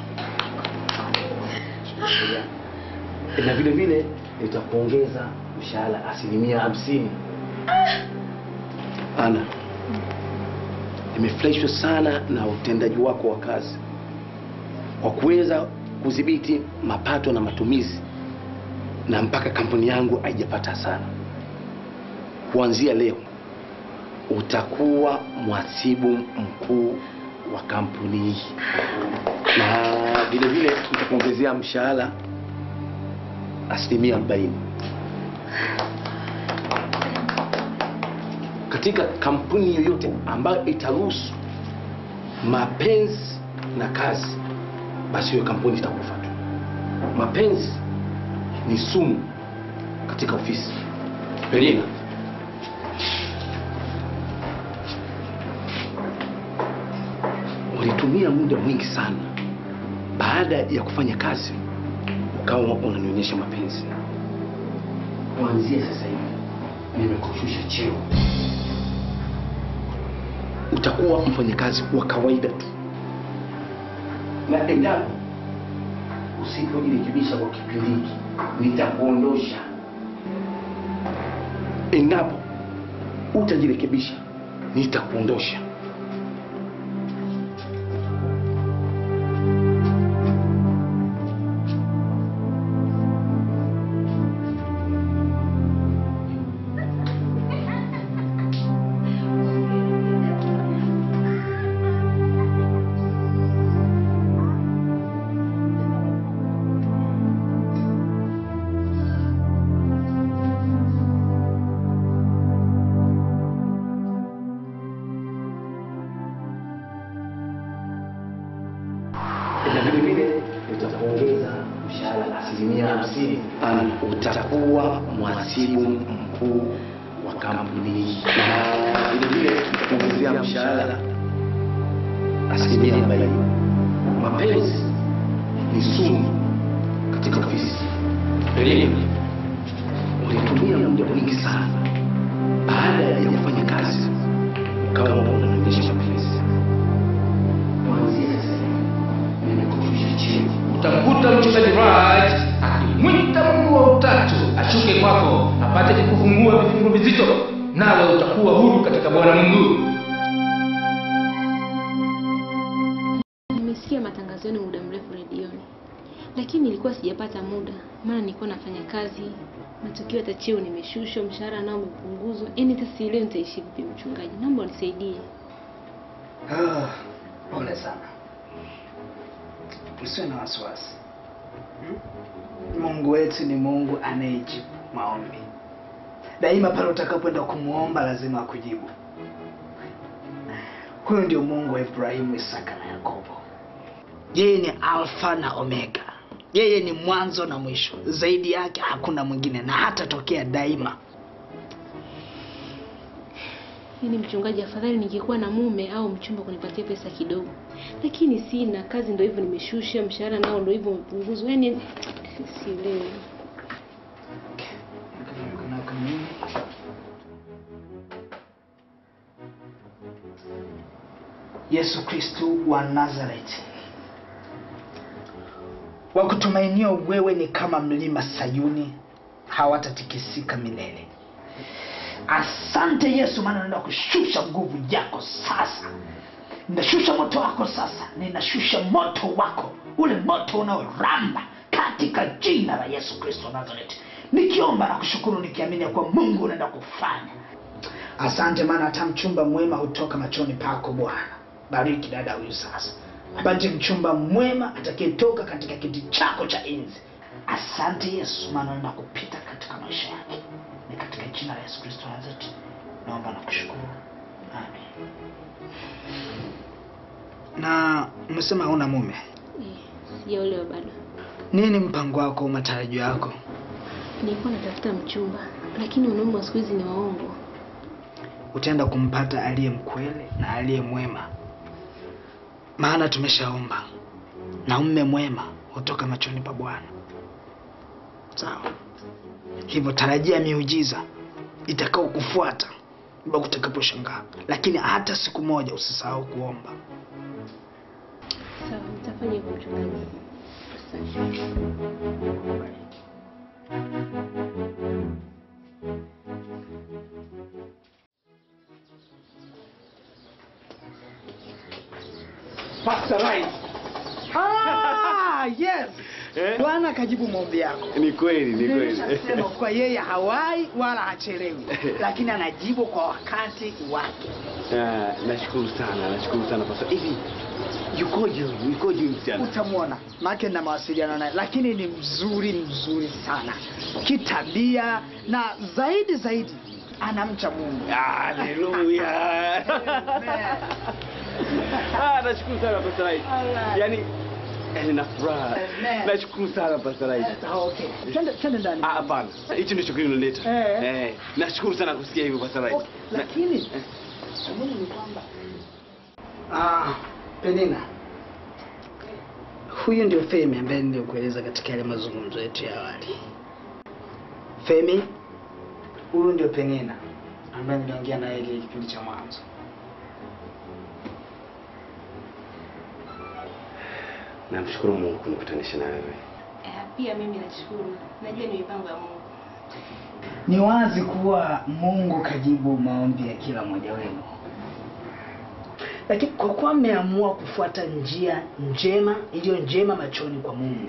Speaker 14: Na vile vile nitakuongeza mshahara 50%. Ana, nimefurahishwa sana na utendaji wako wa kazi kwa kuweza kudhibiti mapato na matumizi, na mpaka kampuni yangu haijapata hasara. Kuanzia leo utakuwa mhasibu mkuu wa kampuni hii, na vile vile nitakuongezea mshahara 40%. Katika kampuni yoyote ambayo itaruhusu mapenzi na kazi, basi hiyo kampuni itakufa tu. Mapenzi ni sumu katika ofisi. Pelina, ulitumia muda mwingi sana baada ya kufanya kazi ukawa unanionyesha mapenzi. Kuanzia sasa hivi nimekushusha cheo, utakuwa mfanyakazi wa kawaida tu, na endapo usipojirekebisha kwa kipindi hiki nitakuondosha. Endapo utajirekebisha nitakuondosha. Utakuwa mhasibu mkuu wa kampuni hii, na vile vile nitakuongezea mshahara 40%. Mapenzi ni sumu katika ofisi. Elimu, ulitumia muda mwingi sana baada ya kufanya kazi ukawa unanionyesha mapenzi. Kuanzia sasa nimekushusha chini.
Speaker 8: Utamkuta mchungaji Wright akimwita Mungu wa utatu ashuke kwako apate kukufungua vifungo vizito, nawe utakuwa huru katika Bwana Mungu.
Speaker 12: Nimesikia matangazo yenu muda mrefu redioni, lakini nilikuwa sijapata muda, maana nilikuwa nafanya kazi. Matokeo hata cheo nimeshushwa, mshahara nao umepunguzwa. Yaani sasa leo nitaishi vipi mchungaji? Naomba unisaidie.
Speaker 9: Pole sana. Usiwe na wasiwasi. Mungu wetu ni Mungu anayejibu maombi. Daima pale utakapoenda kumuomba lazima akujibu. Huyo ndio Mungu wa Ibrahimu, Isaka na Yakobo. Yeye ni Alfa na Omega. Yeye ni mwanzo na mwisho. Zaidi yake hakuna mwingine na hata tokea daima.
Speaker 12: Yaani mchungaji, afadhali ningekuwa na mume au mchumba kunipatia pesa kidogo. Lakini sina, kazi ndio hivyo nimeshusha, mshahara nao ndio hivyo mpunguzwa. Yaani sielewi.
Speaker 9: Yesu Kristo wa Nazareti, wakutumainio wewe ni kama mlima Sayuni, hawatatikisika milele. Asante Yesu, maana naenda kushusha nguvu yako sasa. Ninashusha moto wako sasa. Ninashusha moto wako, ule moto unaoramba katika jina la Yesu Kristo wa Nazareti. Nikiomba na kushukuru nikiamini kwa Mungu unaenda kufanya. Asante maana hata mchumba mwema hutoka machoni pako Bwana. Bariki dada huyu sasa. Apate mchumba mwema atakayetoka katika kiti chako cha enzi. Asante Yesu, maana unaenda kupita katika maisha yake. Ni katika jina la Yesu Kristo wa Nazareti naomba na kushukuru. Amen. Na umesema huna mume?
Speaker 12: Sijaolewa bado.
Speaker 9: Nini mpango wako, matarajio yako?
Speaker 12: Nilikuwa natafuta mchumba, lakini wanaume wa siku hizi ni waongo.
Speaker 9: Utaenda kumpata aliye mkweli na aliye mwema. Maana tumeshaomba na mume mwema hutoka machoni pa Bwana. Sawa. Hivyo tarajia miujiza itakao kufuata mpaka utakaposhangaa. Lakini hata siku moja usisahau kuomba.
Speaker 12: Sawa, nitafanya hivyo mchungaji.
Speaker 9: Pastor Right. Yes. Bwana akajibu maombi yako.
Speaker 6: Ni kweli, ni kweli.
Speaker 9: Nilisema kwa yeye hawai wala hachelewi, lakini anajibu kwa wakati wake.
Speaker 6: Nashukuru sana Pastor. Hivi yukoje msichana?
Speaker 9: Utamuona. Maana na mawasiliano naye, lakini ni mzuri sana. Kitabia na zaidi anamcha Mungu.
Speaker 6: Haleluya. Nashukuru sana Pastor Right. Yaani na furaha. Nashukuru sana Pastor Right.
Speaker 9: Okay. Twende ndani.
Speaker 6: Hapana. Hicho ndicho kililoleta. Nashukuru sana kusikia hivyo Pastor Right.
Speaker 9: Lakini Mungu ni kwamba Penina, huyu ndio Femi ambaye nilikueleza katika yale mazungumzo yetu ya awali. Femi, huyu ndio Penina ambaye niliongea naye ile kipindi cha mwanzo.
Speaker 6: Namshukuru Mungu kunikutanisha na wewe.
Speaker 12: Pia mimi nashukuru. Najua ni mipango ya Mungu.
Speaker 9: Ni wazi kuwa Mungu kajibu maombi ya kila mmoja wenu. Lakini kwa kuwa mmeamua kufuata njia njema, iliyo njema machoni kwa Mungu,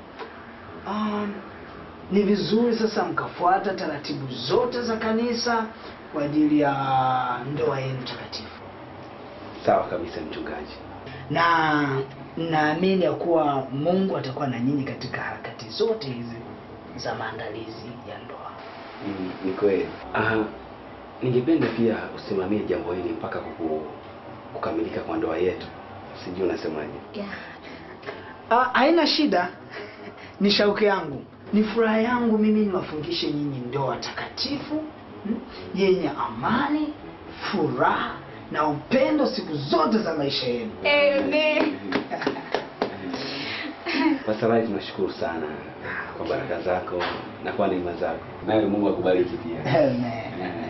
Speaker 9: ni vizuri sasa mkafuata taratibu zote za kanisa kwa ajili ya ndoa yenu takatifu.
Speaker 6: Sawa kabisa mchungaji.
Speaker 9: Na naamini ya kuwa Mungu atakuwa na nyinyi katika harakati zote hizi za maandalizi ya ndoa.
Speaker 6: Ni kweli. Ningependa pia usimamie jambo hili mpaka kukamilika kwa ndoa yetu. Sijui unasemaje?
Speaker 9: Haina shida. Ni shauku yangu. Ni furaha yangu mimi niwafungishe nyinyi ndoa takatifu, yenye amani, furaha na upendo siku zote za maisha yenu.
Speaker 12: Amen.
Speaker 6: Pastor Right, tunashukuru sana kwa baraka zako na kwa neema zako. Nawe Mungu akubariki pia.
Speaker 9: Amen.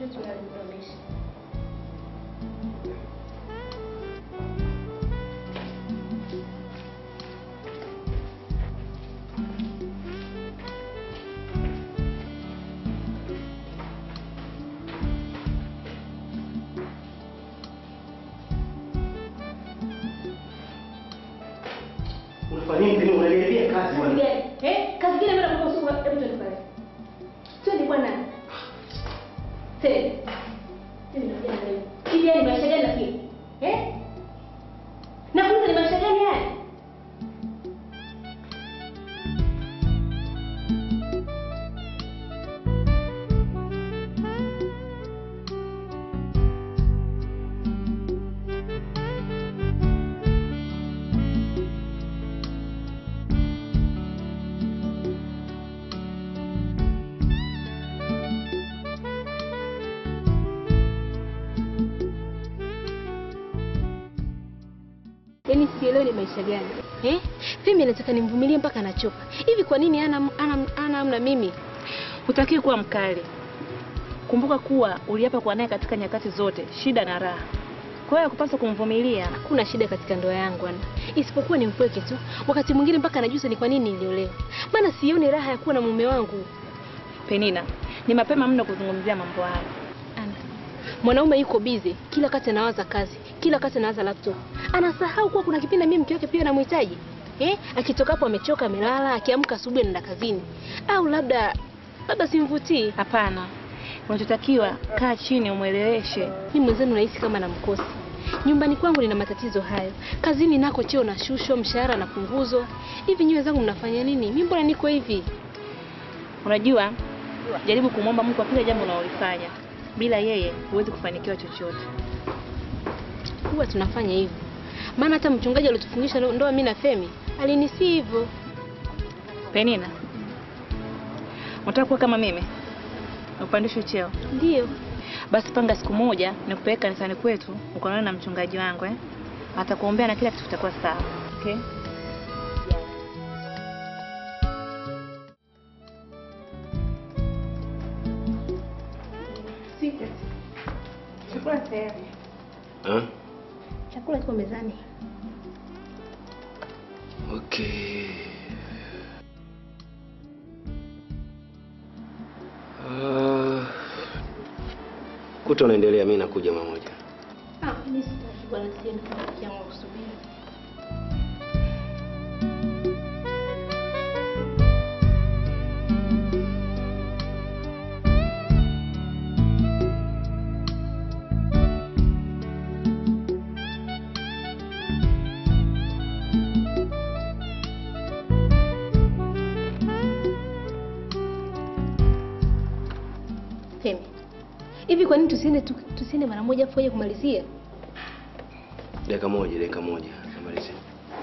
Speaker 9: Unafanya nini? Unaniambia kazi bwana.
Speaker 12: Kazi gani mbona kwa usiku? Hebu twende pale. Twende bwana. Twende. Hivi ni maisha gani lakini? Na kuuliza ni maisha gani haya?
Speaker 15: Yaani sielewi ni maisha gani. Femi anataka nimvumilie mpaka anachoka. Hivi kwa nini ana mimi?
Speaker 12: Hutakiwi kuwa mkali. Kumbuka kuwa uliapa kuwa naye katika nyakati zote, shida na raha. Kwa hiyo kupaswa kumvumilia.
Speaker 15: Hakuna shida katika ndoa yangu ana. Isipokuwa ni mpweke tu. Wakati mwingine mpaka anajuta ni kwa nini niliolewa. Maana sioni raha ya kuwa na mume wangu.
Speaker 12: Penina, ni mapema mno kuzungumzia mambo hayo.
Speaker 15: Mwanaume yuko busy, kila wakati anawaza kazi, kila wakati anawaza laptop. Anasahau kuwa kuna kipindi mimi mke wake pia namhitaji. Akitoka hapo amechoka, amelala, akiamka asubuhi anaenda kazini. Au labda simvutii.
Speaker 12: Hapana. Unachotakiwa kaa chini umueleweshe.
Speaker 15: Mimi mwenzenu nahisi kama namkosi. Nyumbani kwangu nina matatizo hayo. Kazini nako cheo na shusho, mshahara na punguzo. Hivi nyewe zangu mnafanya nini? Mimi mbona niko hivi?
Speaker 12: Unajua, jaribu kumwomba Mungu kwa kila jambo unalofanya. Bila yeye huwezi kufanikiwa chochote.
Speaker 15: Huwa tunafanya hivyo. Maana hata mchungaji alitufungisha ndoa mimi na Femi alinisi hivyo.
Speaker 12: Penina, unataka kuwa kama mimi? Upandishwe cheo?
Speaker 15: Ndio.
Speaker 12: Basi panga siku moja nikupeleka kanisani kwetu, ukaonana na mchungaji wangu Atakuombea na kila kitu kitakuwa sawa. Okay?
Speaker 15: Chakula tayari. Chakula kiko mezani.
Speaker 6: Okay. Kuta unaendelea, mimi nakuja mara moja.
Speaker 15: Mimi sitaki bwana, siende kwa rafiki yangu kusubiri. Hivi kwa nini tusiende mara moja afu kumalizia?
Speaker 6: Dakika moja namalizia.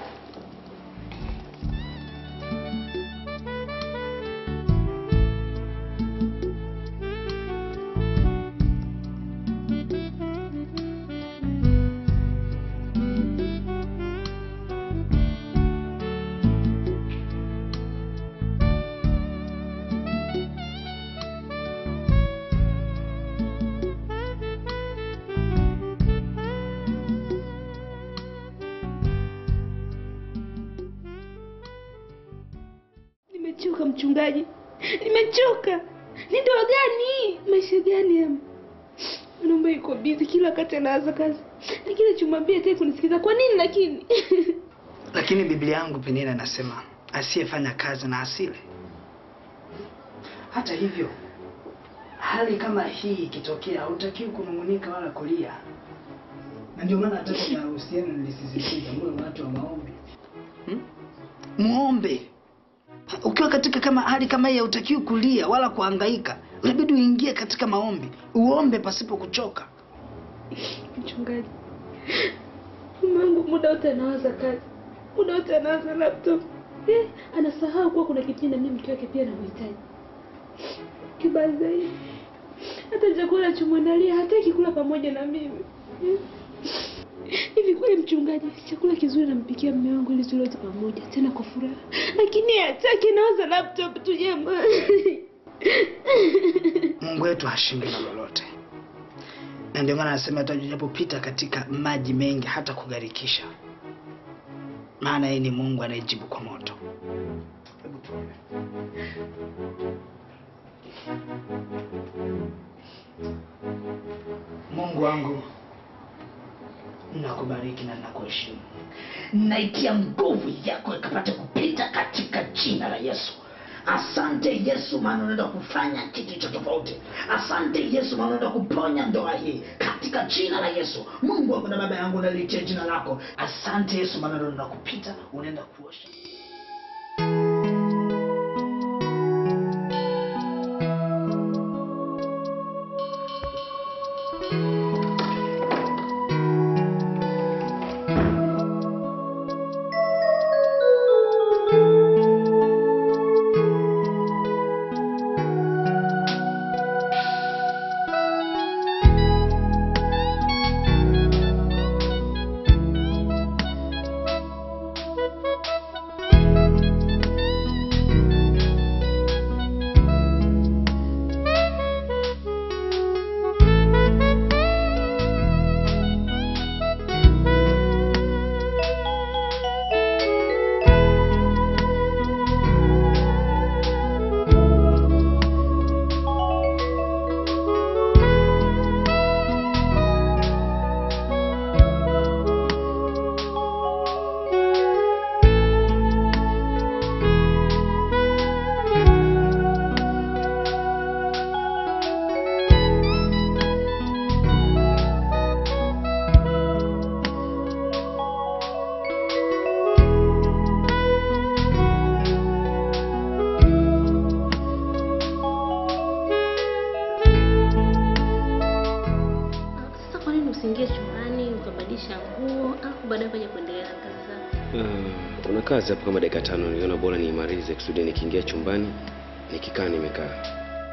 Speaker 12: Nimechoka mchungaji. Nimechoka. Ni ndoa gani? Maisha gani haya? Mwanaume yuko busy kila wakati anaanza kazi. Lakini chumwambia hataki kunisikiza. Kwa nini lakini?
Speaker 9: Lakini Biblia yangu Penina inasema asiyefanya kazi na asile. Hata hivyo, hali kama hii ikitokea hutakiwi kunungunika wala kulia. Na ndio maana hata kwa uhusiano nilisisitiza muwe watu wa maombi. Muombe. Ukiwa katika hali kama hii hutakiwi kulia wala kuhangaika. Unabidi uingie katika maombi. Uombe pasipo kuchoka.
Speaker 12: Mchungaji. Mungu muda wote anawaza kazi. Muda wote anawaza laptop. Anasahau kuwa kuna kipindi mimi mke wake pia namhitaji. Kibaya zaidi. Hata chakula chumwandalia hataki kula pamoja na mimi. Hivi kweli mchungaji, chakula kizuri nampikia mume wangu ili tule pamoja tena kwa furaha. Lakini hataki, nawaza laptop tu jema.
Speaker 9: Mungu wetu hashindwi na lolote. Na ndio maana nasema tutajapopita katika maji mengi hata kugarikisha. Maana yeye ni Mungu anayejibu kwa moto. Hebu tuone. Mungu wangu, nakubariki na nakuheshimu. Naitia nguvu yako ikapate kupita katika jina la Yesu. Asante Yesu, maana unaenda kufanya kitu cha tofauti. Asante Yesu, maana unaenda kuponya ndoa hii katika jina la Yesu. Mungu wangu na baba yangu, naliitia jina lako. Asante Yesu, maana unaenda kupita, unaenda kuosha.
Speaker 6: Kuna kazi hapo kama dakika 5, niliona bora niimalize kusudi nikiingia chumbani nikikaa nimekaa.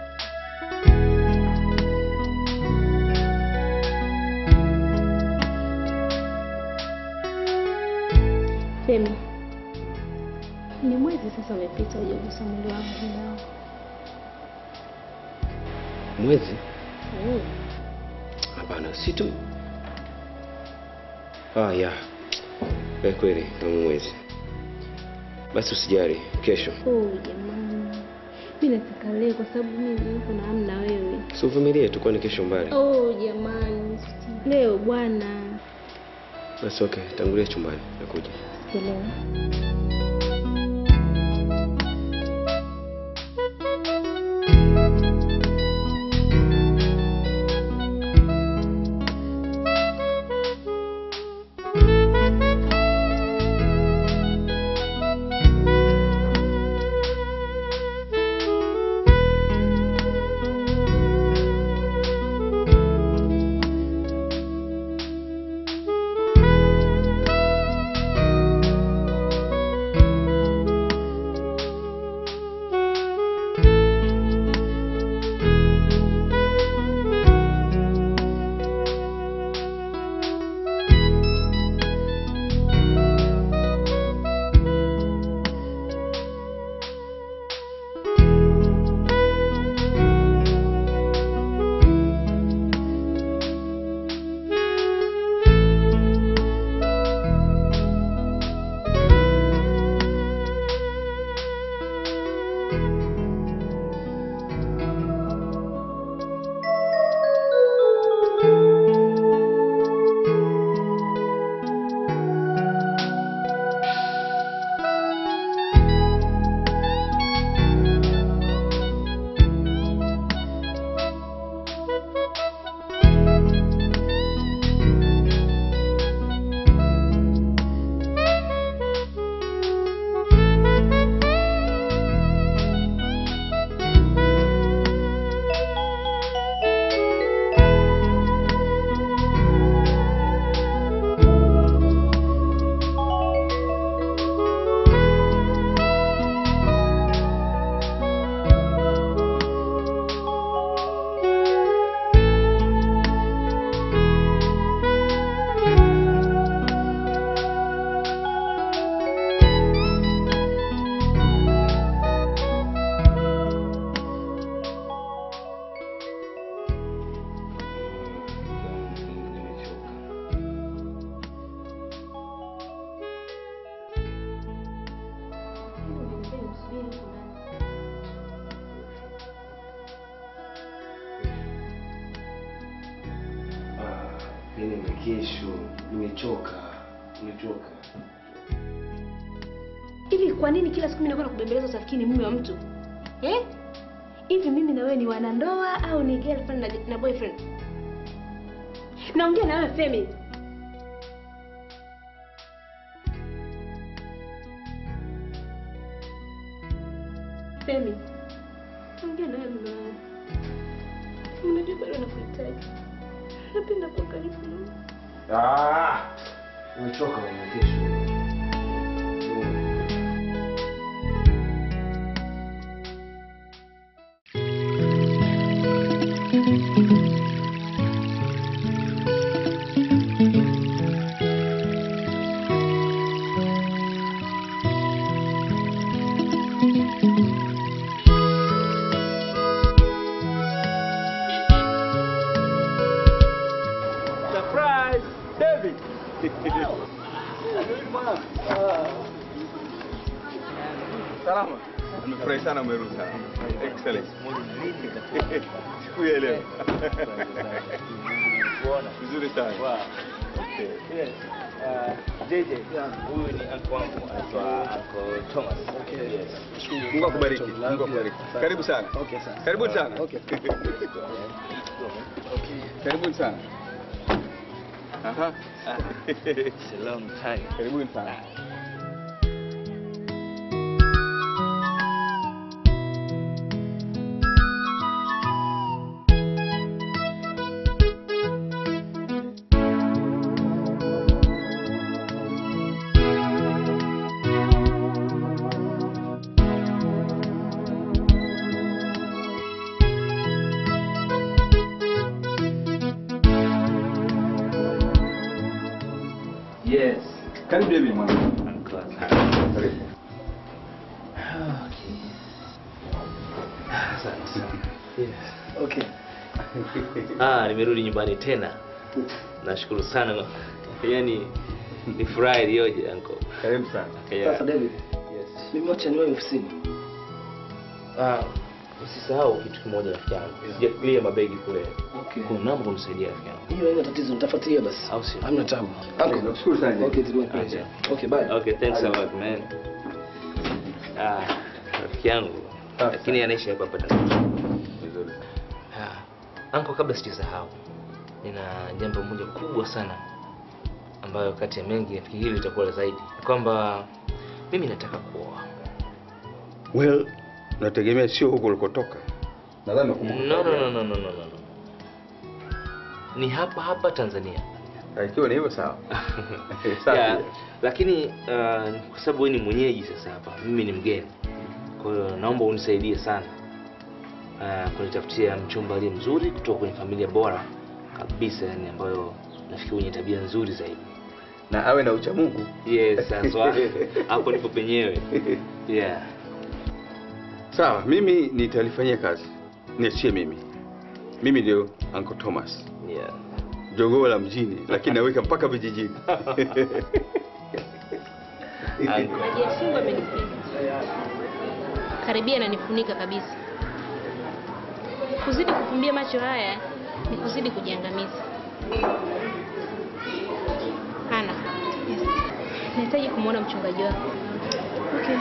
Speaker 15: Femi, ni mwezi sasa umepita hujagusa mwili wangu.
Speaker 6: Mwezi? Hapana, si tu. Ya. Kweli, kama mwezi. Basi usijali, kesho.
Speaker 15: Jamani. Mimi nataka leo kwa sababu mimi niko na hamu na wewe.
Speaker 6: Si uvumilie tu, kwani kesho mbali.
Speaker 15: Jamani. Leo bwana.
Speaker 6: Basi okay, tangulia chumbani, nakuja.
Speaker 15: Leo.
Speaker 6: Mimi kesho nimechoka.
Speaker 15: Hivi kwa nini kila siku mimi nakwenda kubembeleza utafikiri mume wa mtu? Hivi mimi na wewe ni wanandoa au ni girlfriend na boyfriend? Naongea na wewe Femi. Femi. Naongea na wewe mume wangu. Unajua bado nakuhitaji. Napenda kuwa karibu nawe.
Speaker 6: Nimechoka mimi kesho.
Speaker 16: Salama. Nimefurahi sana umerudi sana. Excellent. Siku ya leo. Vizuri sana. Okay.
Speaker 8: Yes. JJ, huyu ni uncle wangu anaitwa Uncle Thomas.
Speaker 16: Okay. Yes. Mungu akubariki. Mungu akubariki. Karibu sana.
Speaker 8: Okay sana.
Speaker 16: Karibu sana.
Speaker 8: Okay.
Speaker 16: Karibu sana. Aha.
Speaker 8: It's a long time.
Speaker 16: Karibu sana.
Speaker 8: Yes.
Speaker 16: Karibu baby mwanangu. Karibu.
Speaker 8: Okay. Nimerudi nyumbani tena. Nashukuru sana. Yaani ni furaha iliyoje uncle.
Speaker 16: Karibu sana.
Speaker 8: Sasa
Speaker 17: David.
Speaker 8: Yes.
Speaker 17: Mimi wacha niwe ofisini.
Speaker 8: Usisahau kitu kimoja rafiki yangu. Sija clear mabegi kule.
Speaker 17: Okay.
Speaker 8: Kuna namba kunisaidia rafiki yangu.
Speaker 17: Hiyo haina tatizo, nitafuatilia basi.
Speaker 8: Au sio?
Speaker 17: Hamna tabu.
Speaker 16: Okay, nakushukuru sana.
Speaker 17: Okay, it's my pleasure. Okay, bye.
Speaker 8: Okay, thanks a lot man. Rafiki yangu. Lakini anaishi hapa hapa Tanzania.
Speaker 16: Vizuri.
Speaker 8: Uncle, kabla sijasahau, nina jambo moja kubwa sana ambayo kati ya mengi nafikiri hili litakuwa la zaidi. Kwamba mimi nataka kuoa.
Speaker 16: Well, nategemea sio huko ulikotoka. Nadhani nakumbuka.
Speaker 8: No. Ni hapa hapa Tanzania.
Speaker 16: Ikiwa ni hivyo sawa. Sawa.
Speaker 8: Yeah, lakini kwa sababu wewe ni mwenyeji sasa hapa, mimi ni mgeni. Kwa hiyo naomba unisaidie sana. Kunitafutia mchumba aliye mzuri kutoka kwenye familia bora kabisa, yani ambayo nafikiri mwenye tabia nzuri zaidi.
Speaker 16: Na awe na ucha Mungu.
Speaker 8: Yes, sasa hapo ndipo penyewe. Yeah.
Speaker 16: Sawa, mimi nitalifanyia kazi. Niachie mimi. Mimi ndio Uncle Thomas.
Speaker 8: Yeah.
Speaker 16: Jogoo la mjini, lakini naweka mpaka vijijini.
Speaker 15: Maji ya shingo amenipiga. Karibia na nifunika kabisa. Kuzidi kufumbia macho haya ni kuzidi kujiangamiza. Ana. Yes. Nahitaji kumuona mchungaji wako. Okay.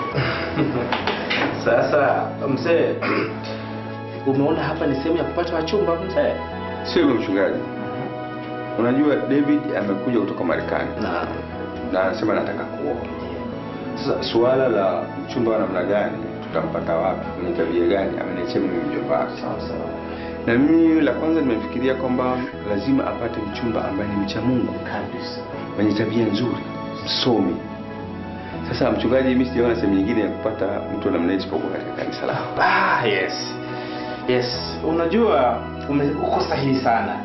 Speaker 4: Sasa mzee, umeona hapa ni sehemu ya kupata wachumba mzee?
Speaker 16: Sio mchungaji. Unajua David amekuja kutoka Marekani. Na anasema anataka kuoa. Sasa suala la mchumba wa namna gani, tutampata wapi, mwenye tabia gani, ameniachia mimi mjomba wake.
Speaker 4: Sawa.
Speaker 16: Na mimi la kwanza nimefikiria kwamba lazima apate mchumba ambaye ni mcha Mungu
Speaker 4: kabisa,
Speaker 16: mwenye tabia nzuri, msomi. Sasa mchungaji, mimi sijaona sehemu nyingine ya kupata mtu namna hiyo isipokuwa katika kanisa lao.
Speaker 4: Yes. Unajua uko sahihi sana.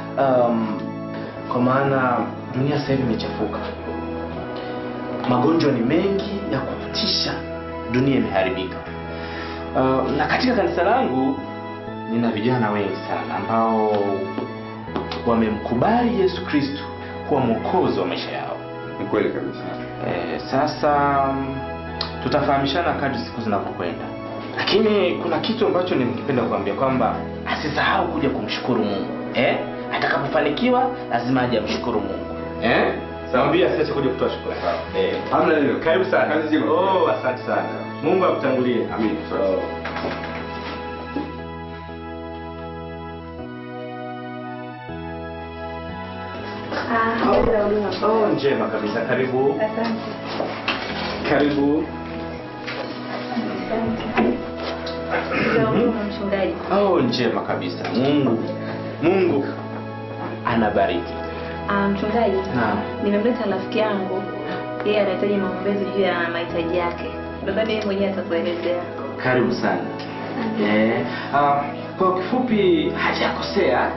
Speaker 4: Kwa maana dunia sasa hivi imechafuka. Magonjwa ni mengi ya kutisha, dunia imeharibika. Na katika kanisa langu nina vijana wengi sana ambao wamemkubali Yesu Kristo kuwa mwokozi wa maisha yao.
Speaker 16: Ni kweli kabisa.
Speaker 4: Sasa tutafahamishana kadri siku zinapokwenda. Lakini kuna kitu ambacho nimekipenda kuambia kwamba asisahau kuja kumshukuru Mungu. atakapofanikiwa lazima aje amshukuru Mungu. Mwambie sasa kuja kutoa shukrani.
Speaker 16: Hamna neno.
Speaker 4: Karibu sana.
Speaker 16: Kazi njema.
Speaker 4: Asante sana. Mungu akutangulie.
Speaker 16: Amin.
Speaker 4: Njema kabisa. Karibu.
Speaker 12: Asante.
Speaker 4: Karibu.
Speaker 12: Mchungaji.
Speaker 4: Njema kabisa. Mungu anabariki.
Speaker 12: Mchungaji.
Speaker 4: Naam.
Speaker 12: Nimemleta rafiki yangu. Yeye anahitaji maombezi juu ya mahitaji yake. Nadhani yeye mwenyewe atakuelezea.
Speaker 4: Karibu sana. Kwa kifupi hajakosea.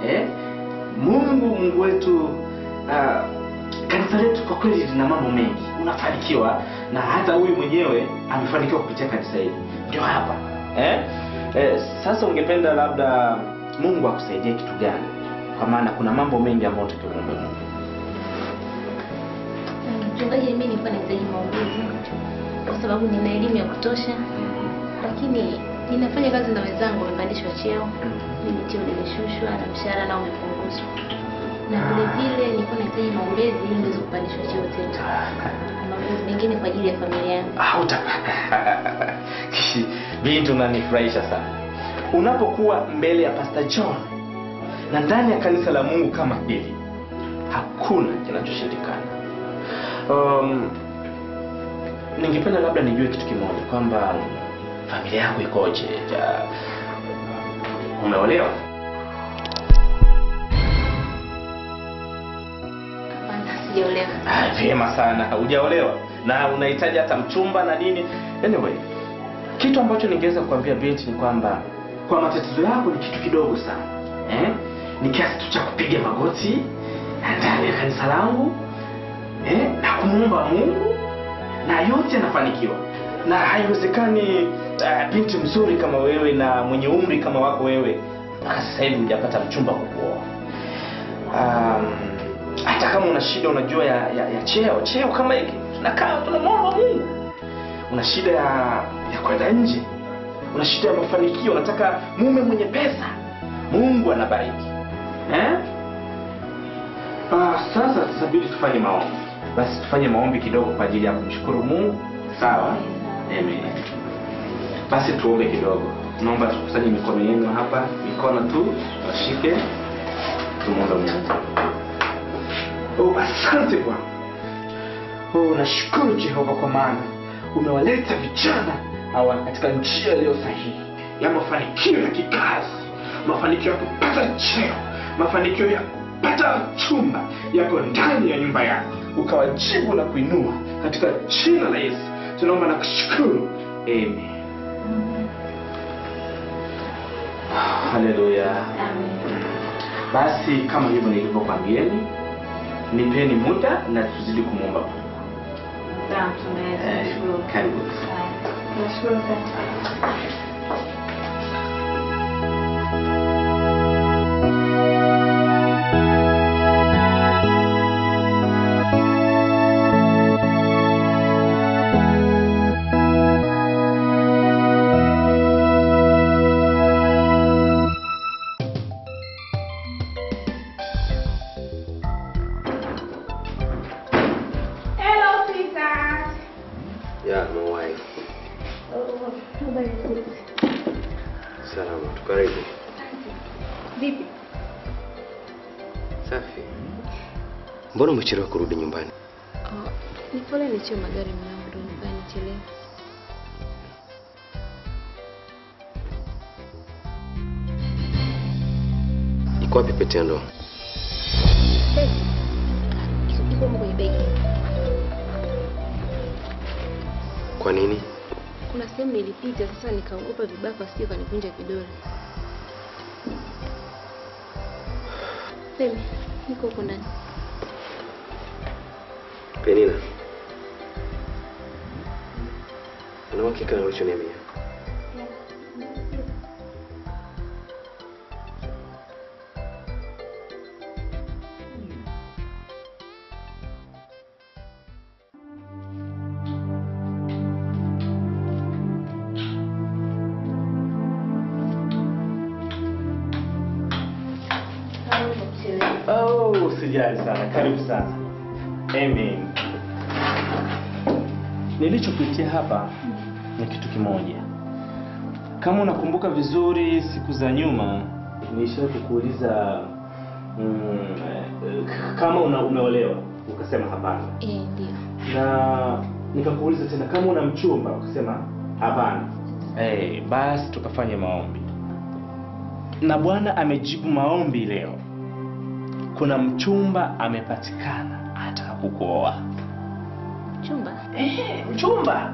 Speaker 4: Mungu wetu, kanisa letu kwa kweli lina mambo mengi. Unafanikiwa na hata huyu mwenyewe amefanikiwa kupitia kanisa hili. Ndio hapa. Sasa ungependa labda Mungu akusaidie kitu gani? Kwa maana kuna mambo mengi ambayo tukimuomba Mungu.
Speaker 18: Mchungaji, mimi nilikuwa nahitaji maombezi kwa sababu nina elimu ya kutosha, lakini ninafanya kazi na wenzangu wamepandishwa cheo, mimi cheo nimeshushwa na mshahara nao umepunguzwa. Na vile vile nilikuwa nahitaji maombezi ili niweze kupandishwa cheo tena. Maombezi mengine kwa ajili ya familia yangu.
Speaker 4: Bintu unanifurahisha sana. Unapokuwa mbele ya Pastor John na ndani ya kanisa la Mungu kama hili, hakuna kinachoshindikana. Ningependa labda nijue kitu kimoja, kwamba familia yako ikoje? Umeolewa?
Speaker 18: Hapana, sijaolewa.
Speaker 4: Vyema sana. Hujaolewa na unahitaji hata mchumba na nini? Anyway, kitu ambacho ningeweza kukuambia binti ni kwamba kwa matatizo yako ni kitu kidogo sana. Ni kiasi tu cha kupiga magoti ndani ya kanisa langu na kumuomba Mungu na yote yanafanikiwa. Na haiwezekani binti mzuri kama wewe na mwenye umri kama wako wewe mpaka sasa hivi hujapata mchumba kukuoa. Hata kama una shida unajua ya cheo kama hiki, tunakaa tunamwomba Mungu. Una shida ya kwenda nje, una shida ya mafanikio, unataka mume mwenye pesa, Mungu anabariki. Sasa tusabidi tufanye maombi. Basi tufanye maombi kidogo kwa ajili ya kumshukuru Mungu. Sawa? Amen. Basi tuombe kidogo. Naomba tukusanye mikono yenu hapa, mikono tu, washike. Tumuombe Mungu. Asante Bwana. Nashukuru Jehova kwa maana umewaleta vijana hawa katika njia iliyo sahihi ya mafanikio ya kikazi, mafanikio ya kupata cheo, mafanikio ya kupata chumba yako ndani ya nyumba yako. Ukawajibu na kuinua katika jina la Yesu. Tunaomba na kushukuru. Amen. Haleluya. Basi kama hivyo nilivyokuambieni, nipeni muda na tuzidi kumuomba Mungu. Karibu.
Speaker 12: Nashukuru sana.
Speaker 6: Salama, karibu.
Speaker 12: Vipi?
Speaker 6: Safi. Mbona umechelewa kurudi nyumbani?
Speaker 15: Ni pole nichio magari mwangu ndio nifanye nichelewe.
Speaker 6: Iko wapi pete ya ndoa?
Speaker 15: Iko kwenye begi.
Speaker 6: Kwa nini?
Speaker 15: Kuna sehemu nilipita sasa nikaogopa vibaka wasije kanikunja kidole. Sema, niko huko ndani.
Speaker 6: Penina. Una uhakika na ulichoniambia?
Speaker 4: Usijali sana, karibu sana. Amen. Nilichopitia hapa ni kitu kimoja. Kama unakumbuka vizuri siku za nyuma, nilishawahi kukuuliza kama umeolewa, ukasema hapana.
Speaker 18: Ndio.
Speaker 4: Na nikakuuliza tena kama una mchumba, ukasema hapana. Basi tukafanya maombi. Na Bwana amejibu maombi leo. Kuna mchumba amepatikana, ataka kukuoa.
Speaker 18: Chumba?
Speaker 4: Mchumba.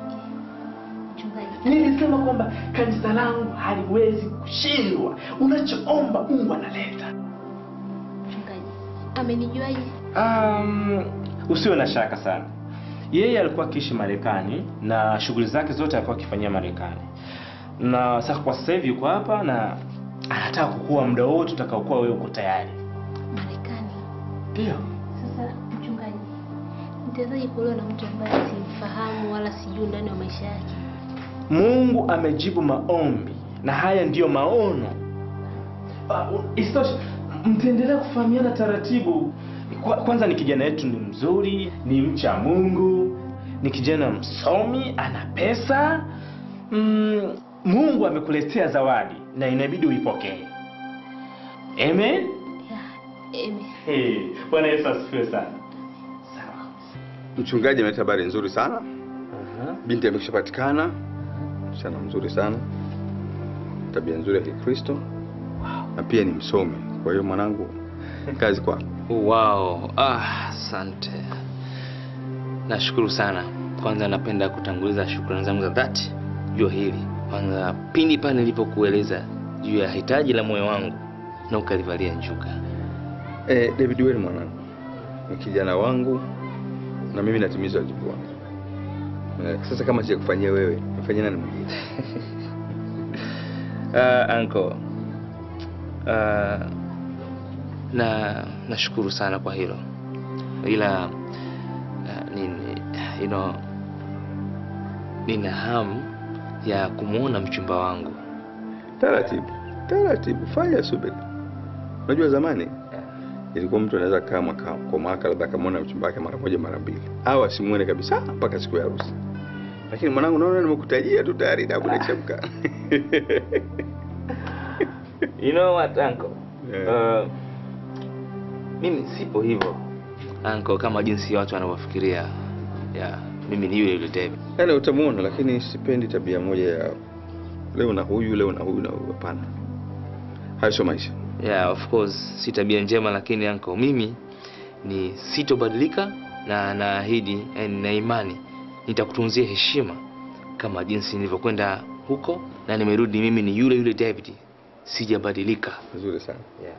Speaker 4: Nilisema kwamba kanisa langu haliwezi kushindwa. Unachoomba Mungu analeta.
Speaker 18: Mchungaji, amenijuaje?
Speaker 4: Usiwe na shaka sana. Yeye alikuwa akiishi Marekani na shughuli zake zote alikuwa akifanyia Marekani. Na sasa kwa sasa hivi yuko hapa na anataka kukua muda wote utakaokuwa wewe uko tayari.
Speaker 18: Marekani?
Speaker 4: Ndio.
Speaker 18: Sasa mchungaji, nitawezaje kuolewa na mtu ambaye simfahamu wala sijui ndani ya maisha yake?
Speaker 4: Mungu amejibu maombi na haya ndiyo maono. Isitoshe, mtaendelea kufahamiana taratibu. Kwanza ni kijana yetu ni mzuri, ni mcha Mungu, ni kijana msomi, ana pesa. Mungu amekuletea zawadi na inabidi uipokee. Amen?
Speaker 18: Amen.
Speaker 4: Bwana Yesu asifiwe sana.
Speaker 16: Mchungaji ameleta habari nzuri sana. Binti ameshapatikana. Msichana mzuri sana. Tabia nzuri ya Kikristo. Na pia ni msomi. Kwa hiyo mwanangu, kazi kwako.
Speaker 17: Wow, asante. Nashukuru sana. Kwanza napenda kutanguliza shukrani zangu za dhati juu hili. Kwanza pindi pale nilipokueleza juu ya hitaji la moyo wangu na ukalivalia njuga.
Speaker 16: David wewe mwanangu. Ni kijana wangu na mimi natimiza wajibu wangu. Sasa kama sije kufanyia wewe, nifanyie nani mwingine?
Speaker 17: Uncle. Nashukuru sana kwa hilo. Ila nina hamu ya kumuona mchumba wangu.
Speaker 16: Taratibu, fanya subira. Unajua zamani ilikuwa mtu anaweza kaa kwa mwaka labda kumuona mchumba wake mara moja mara mbili. Au asimuone kabisa mpaka siku ya harusi. Lakini mwanangu naona nimekutajia tu tayari na kunachemka.
Speaker 17: You know what, uncle? Mimi sipo hivyo, uncle, kama jinsi watu wanavyofikiria. Mimi ni yule David.
Speaker 16: Yaani utamuona, lakini sipendi tabia moja ya leo na huyu na huyu. Hapana. Hayo sio maisha.
Speaker 17: Of course, si tabia njema, lakini uncle, mimi ni sitobadilika na naahidi na imani nitakutunzia heshima kama jinsi nilivyokwenda huko na nimerudi. Mimi ni yule David. Sijabadilika.
Speaker 16: Nzuri sana.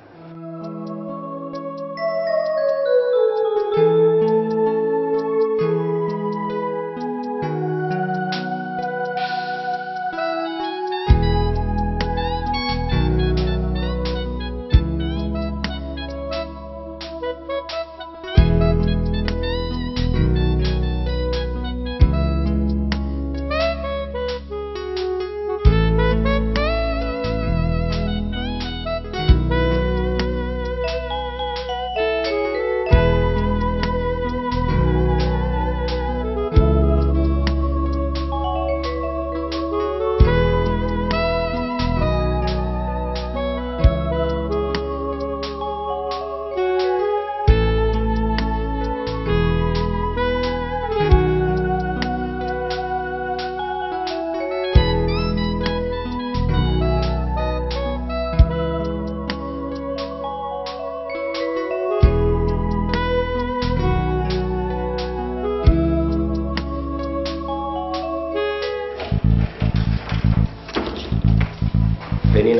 Speaker 6: Penina.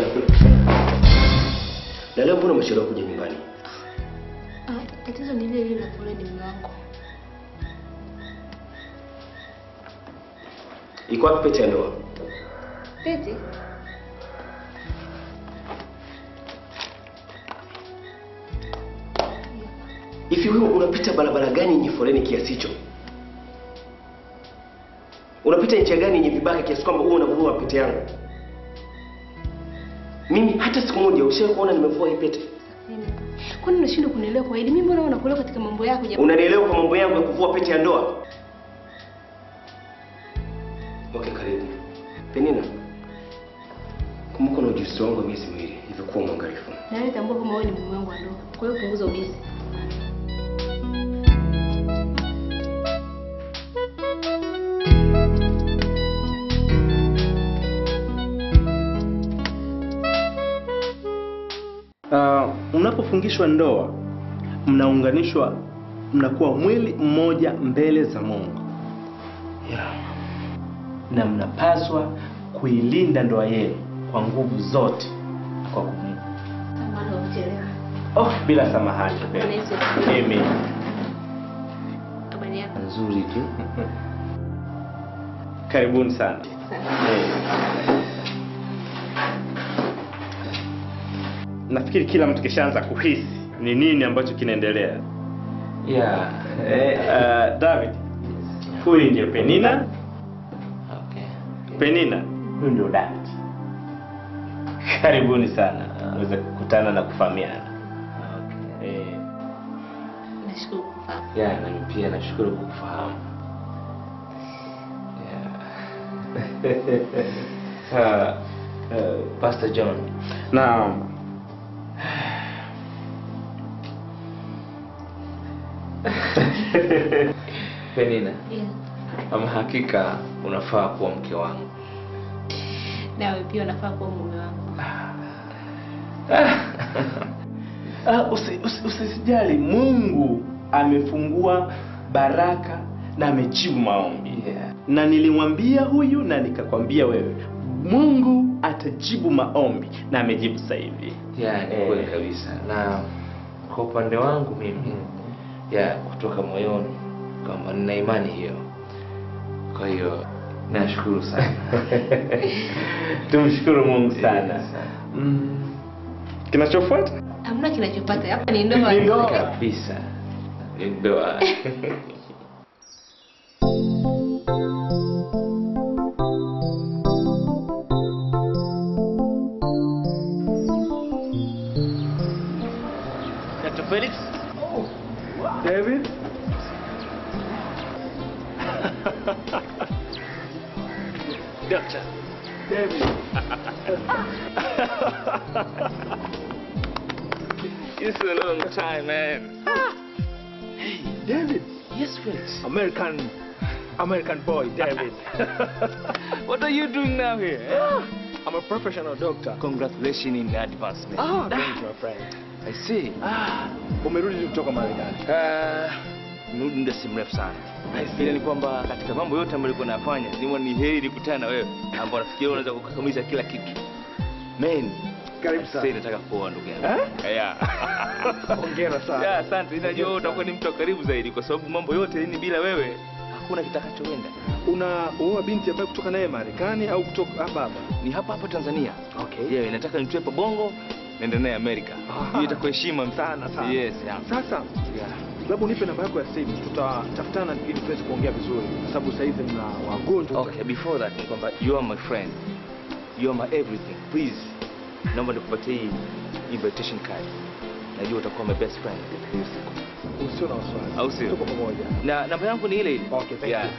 Speaker 6: Na leo mbona umechelewa kuja nyumbani?
Speaker 18: Tatizo ni ile la foleni mlango.
Speaker 6: Iko wapi pete ya ndoa?
Speaker 18: Pete?
Speaker 6: Hivi wewe unapita barabara gani yenye foleni kiasi hicho? Unapita njia gani yenye vibaka kiasi kwamba wewe unavua pete yangu? Mimi hata siku moja ushawahi kuona nimevua hii pete?
Speaker 15: Kwani unashindwa kunielewa kwa hili? Mimi mbona unakuelewa katika mambo yako jamaa?
Speaker 1: Unanielewa kwa mambo yangu ya kuvua pete ya ndoa? Okay, karibu. Penina. Kumbuka na ujuzi wangu wa miezi miwili, hivyo kuwa mwangalifu.
Speaker 15: Na wewe tambua kama wewe ni mume wangu wa ndoa. Kwa hiyo punguza ubizi.
Speaker 4: Mnapofungishwa ndoa, mnaunganishwa, mnakuwa mwili mmoja mbele za Mungu. Na mnapaswa kuilinda ndoa yenu kwa nguvu zote kwa Mungu. Bila samahani. Amen.
Speaker 18: Habari yako?
Speaker 17: Nzuri tu.
Speaker 4: Karibuni sana. Nafikiri kila mtu kishaanza kuhisi ni nini ambacho kinaendelea. David. Huyu ndiye Penina. Penina, huyu ndio David. Karibuni sana. Mweze kukutana na kufahamiana.
Speaker 18: Nashukuru kufahamu.
Speaker 17: Na mimi pia nashukuru kukufahamu. Pastor John.
Speaker 4: Naam.
Speaker 17: Penina. Ama hakika unafaa kuwa mke wangu.
Speaker 18: Nawe pia unafaa kuwa mume wangu.
Speaker 4: Usijali, Mungu amefungua baraka na amejibu maombi. Na nilimwambia huyu na nikakwambia wewe, Mungu atajibu maombi na amejibu sasa hivi.
Speaker 17: Ni kweli kabisa. Na kwa upande wangu mimi kutoka moyoni kwamba nina imani hiyo. Kwa hiyo nashukuru sana.
Speaker 4: Tumshukuru Mungu sana. Kinachofuata?
Speaker 18: Hamna kinachopata. Hapa ni ndoa.
Speaker 4: Ni ndoa
Speaker 17: kabisa. Ni ndoa.
Speaker 4: Dr. Felix? David? Doctor. David.
Speaker 17: It's a long time, man.
Speaker 8: Hey, David.
Speaker 17: Yes, Felix.
Speaker 8: American boy, David.
Speaker 17: What are you doing now here?
Speaker 8: I'm a professional doctor.
Speaker 17: Congratulations in advance, man.
Speaker 8: Oh, thank you, my friend.
Speaker 17: I see.
Speaker 8: Umerudi kutoka Marekani?
Speaker 17: Nimerudi muda si mrefu sana. Ila ni kwamba katika mambo yote ambayo nilikuwa nafanya, ni heri nikutane na wewe ambao nafikiri unaweza kukamilisha kila kitu. Man,
Speaker 8: karibu sana.
Speaker 17: Sasa nataka kuoa ndugu yangu.
Speaker 8: Hongera sana.
Speaker 17: Asante. Ninajua utakuwa ni mtu karibu zaidi kwa sababu mambo yote ni bila wewe hakuna kitakachoenda.
Speaker 8: Unaoa binti ambaye kutoka naye Marekani au kutoka hapa?
Speaker 17: Ni hapa nitazania.
Speaker 8: Okay.
Speaker 17: Nataka nitoe pa Bongo nenda naye Amerika. Hiyo itakuwa heshima
Speaker 8: sana.
Speaker 17: Yes,
Speaker 8: Sasa, labda unipe namba yako ya simu, tutatafutana ili tuweze kuongea vizuri kwa sababu sasa hivi mna wagonjwa.
Speaker 17: Okay, before that kwamba you are my friend. You are my everything. Please, naomba nikupatie invitation card. Najua utakuwa my best friend katika hiyo siku.
Speaker 8: Usio na wasiwasi.
Speaker 17: Au sio?
Speaker 8: Tuko pamoja.
Speaker 17: Na namba yangu ni ile ile.
Speaker 8: Okay, thank you.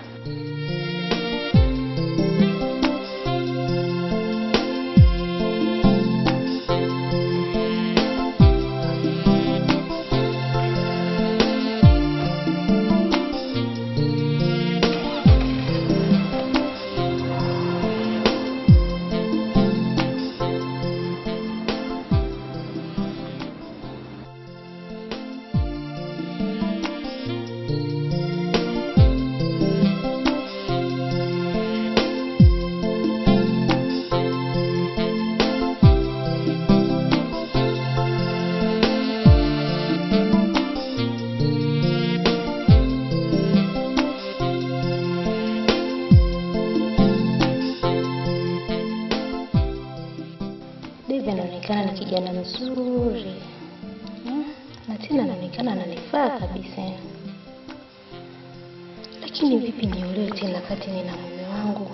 Speaker 18: Anaonekana ni kijana mzuri. Na tena anaonekana ananifaa kabisa. Lakini vipi niolewe tena kati nina mume wangu?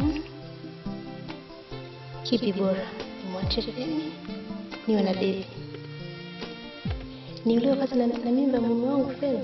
Speaker 18: Kipi bora? Nimwache Femi? Niwe na David? Ni yule wakati na mimba ya mume wangu Femi.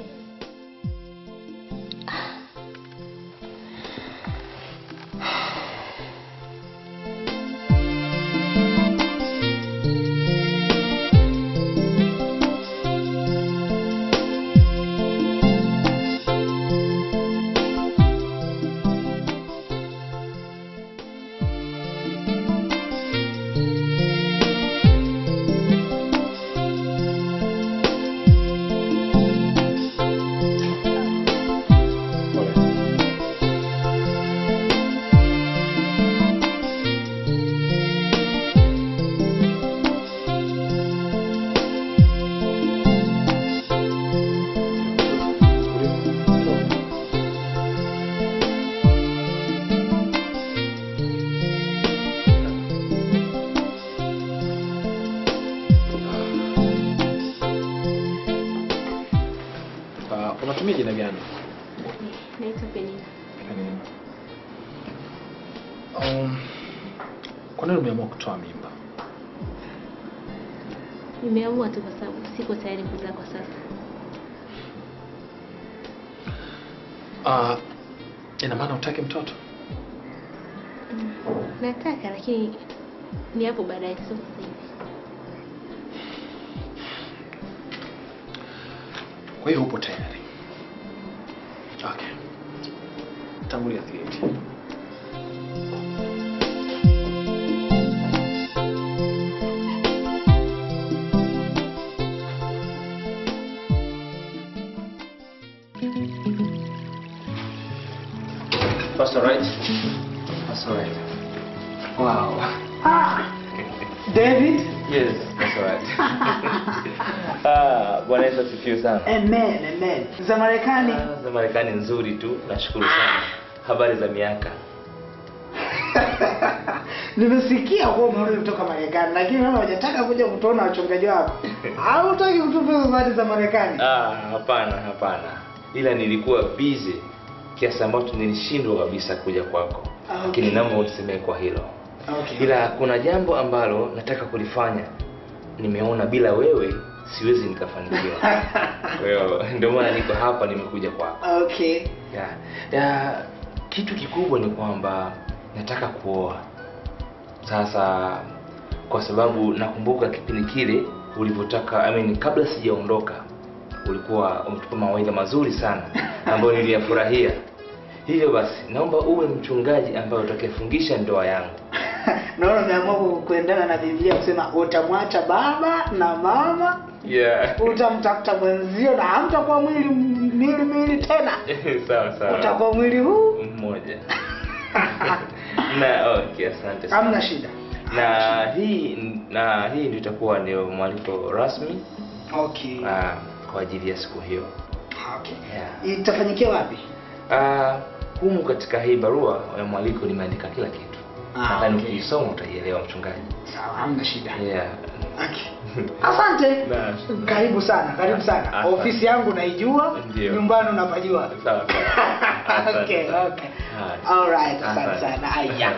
Speaker 19: Unatumia jina gani?
Speaker 18: Naitwa Penina.
Speaker 19: Kwa nini umeamua kutoa mimba?
Speaker 18: Nimeamua tu kwa sababu siko tayari kuzaa kwa sasa.
Speaker 19: Ina maana utake mtoto?
Speaker 18: Nataka, lakini ni hapo baadaye, sio sasa hivi.
Speaker 19: Kwa hiyo upo tayari? Okay. Tangulia theater.
Speaker 17: That's all right. That's all right. Wow.
Speaker 9: David?
Speaker 17: Yes, that's all right. Bwana Yesu asifiwe sana.
Speaker 9: Amen, amen. Za Marekani?
Speaker 17: Za Marekani nzuri tu, nashukuru sana. Habari za miaka?
Speaker 9: Nimesikia kwa umerudi kutoka Marekani, lakini wewe hujataka kuja kutuona wachungaji wako. Au hutaki kutupa habari za Marekani?
Speaker 17: Hapana. Ila nilikuwa busy kiasi ambacho nilishindwa kabisa kuja kwako. Lakini naomba unisemee kwa hilo. Ila kuna jambo ambalo nataka kulifanya. Nimeona bila wewe siwezi nikafanikiwa. Kwa hiyo ndio maana niko hapa, nimekuja kwako.
Speaker 9: Okay.
Speaker 17: Kitu kikubwa ni kwamba nataka kuoa. Sasa kwa sababu nakumbuka kipindi kile ulipotaka, kabla sijaondoka ulikuwa umetupa mawaidha mazuri sana ambayo niliyafurahia. Hivyo basi naomba uwe mchungaji ambaye utakayefungisha ndoa yangu.
Speaker 9: Naona umeamua kuendana na Biblia kusema utamwacha baba na mama.
Speaker 17: Yeah.
Speaker 9: Utamtafuta mwenzio na hamtakuwa mwili tena.
Speaker 17: Sawa.
Speaker 9: Utakuwa mwili huu
Speaker 17: mmoja. Okay, asante sana.
Speaker 9: Hamna shida.
Speaker 17: Na hii ndio itakuwa ndio mwaliko rasmi.
Speaker 9: Okay.
Speaker 17: Kwa ajili ya siku hiyo.
Speaker 9: Okay. Yeah. Itafanyikia wapi?
Speaker 17: Humu katika hii barua ya mwaliko nimeandika kila kitu. Nadhani ukisoma utaielewa mchungaji.
Speaker 9: Sawa, hamna shida.
Speaker 17: Yeah.
Speaker 9: Okay. Asante. Karibu sana. Ofisi yangu naijua, nyumbani unapajua.
Speaker 17: Sawa.
Speaker 9: Okay. All right, asante sana. Haya.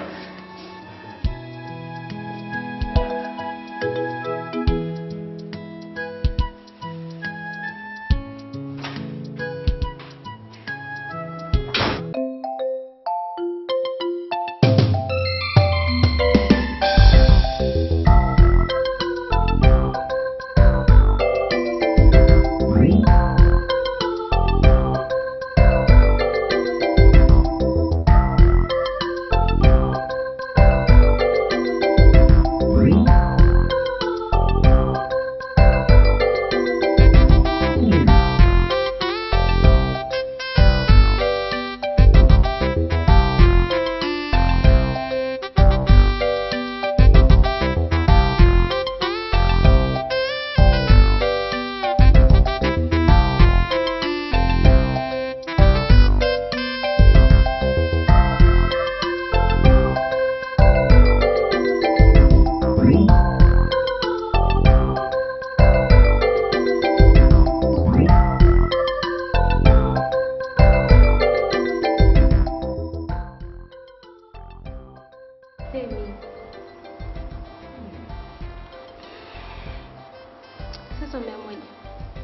Speaker 18: Sasa umeamwaje?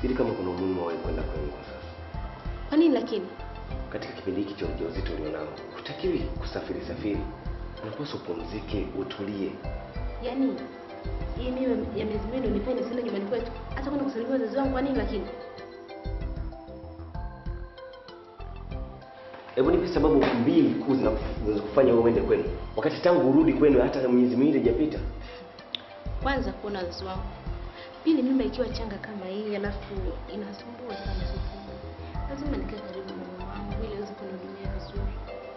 Speaker 6: Sijui kama kuna umuhimu wa kwenda kwenu kwa sasa.
Speaker 18: Kwa nini lakini?
Speaker 6: Katika kipindi hiki cha ujauzito ulionao, hutakiwi kusafiri. Unapaswa upumzike, utulie.
Speaker 18: Yaani hii mimi ya miezi miwili nifanye nisiende nyumbani kwetu. Hata kwenda kusalimia wazazi wangu kwa nini lakini?
Speaker 6: Hebu nipe sababu mbili kuu zinazokufanya wewe uende kwenu. Wakati tangu urudi kwenu hata miezi miwili haijapita.
Speaker 18: Kwanza kuona wazazi wangu. Pili mimba ikiwa changa kama hii alafu inasumbua sana sasa. Lazima nikae karibu na mama wangu ili aweze kunihudumia vizuri.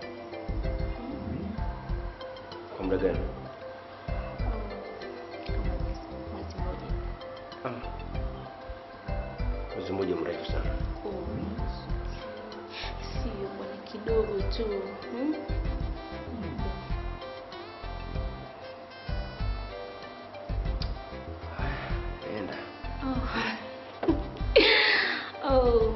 Speaker 6: Kwa muda gani? Mwezi mmoja mrefu sana.
Speaker 18: Sio bwana, kidogo tu.
Speaker 6: Enda.
Speaker 18: Oh.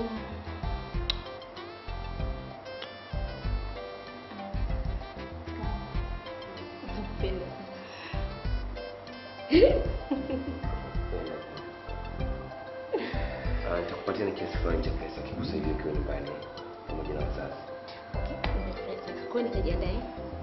Speaker 18: Nakupenda
Speaker 6: sana. Nitakupatia na kiasi fulani cha pesa kikusaidia ukiwa nyumbani pamoja na wazazi.
Speaker 18: Kwa nini nikajiandae?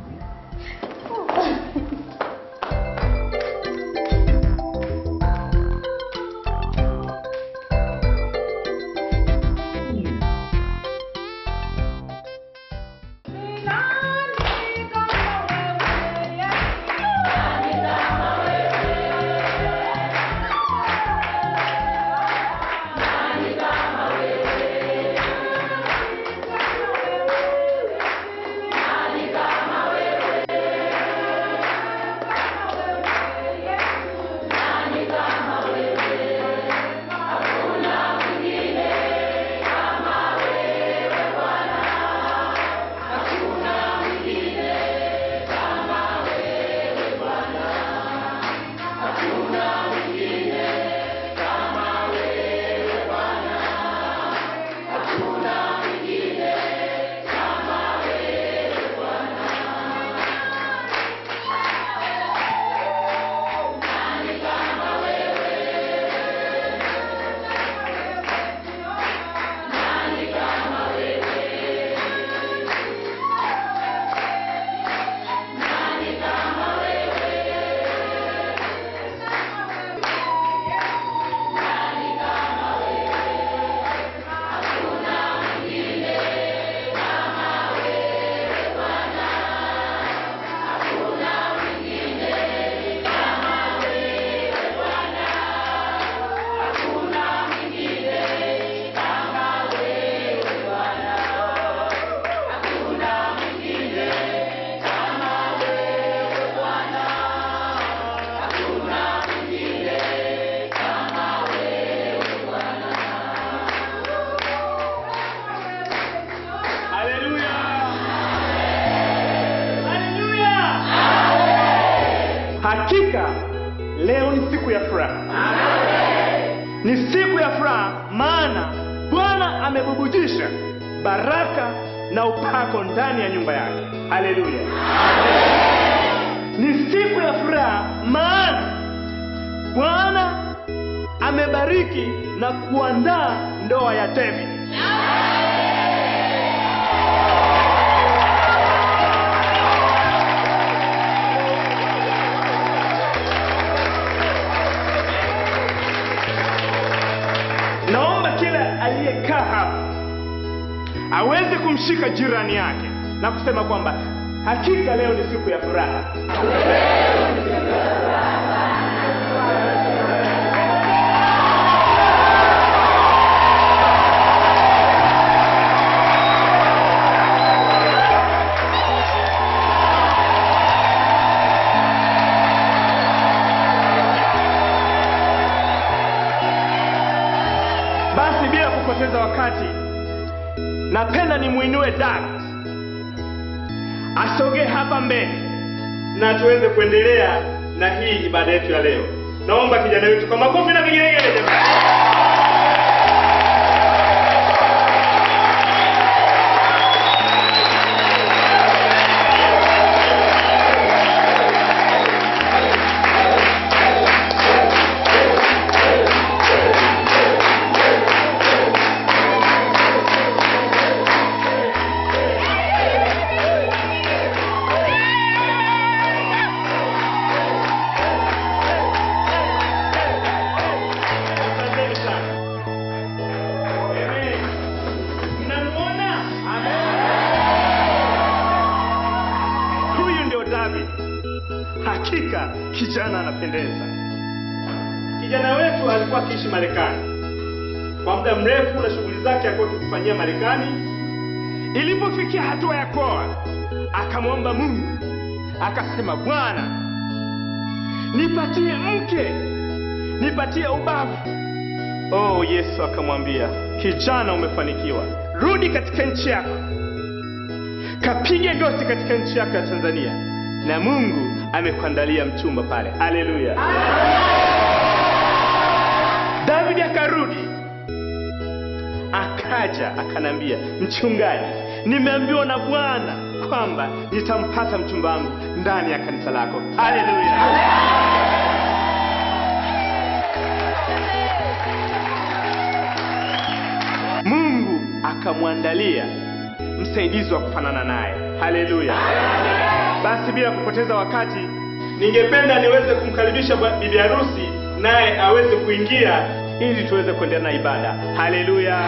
Speaker 4: Hakika leo ni siku ya furaha. Ni siku ya furaha maana Bwana amebubujisha baraka na upako ndani ya nyumba yake. Haleluya. Ni siku ya furaha maana Bwana amebariki na kuandaa ndoa ya David. Naomba kila aliyekaa hapa aweze kumshika jirani yake na kusema kwamba hakika leo ni siku ya furaha. Basi bila kupoteza wakati, napenda nimuinue David asogee hapa mbele na tuweze kuendelea na hii ibada yetu ya leo. Naomba kijana wetu kwa makofi na vigelegele jamani. kijana anapendeza. Kijana wetu alikuwa akiishi Marekani kwa muda mrefu na shughuli zake alikuwa akifanyia Marekani. Ilipofikia hatua ya kuoa, akamwomba Mungu, akasema, Bwana, nipatie mke, nipatie ubavu. Oh, Yesu akamwambia, kijana, umefanikiwa. Rudi katika nchi yako, kapige goti katika nchi yako ya Tanzania, na Mungu amekuandalia mchumba pale. Haleluya. David akarudi, akaja akanambia, mchungaji, nimeambiwa na Bwana kwamba nitampata mchumba wangu ndani ya kanisa lako. Haleluya. Mungu akamwandalia msaidizi wa kufanana naye. Haleluya. Basi bila kupoteza wakati, ningependa niweze kumkaribisha bibi harusi naye aweze kuingia ili tuweze kuendelea na ibada. Haleluya.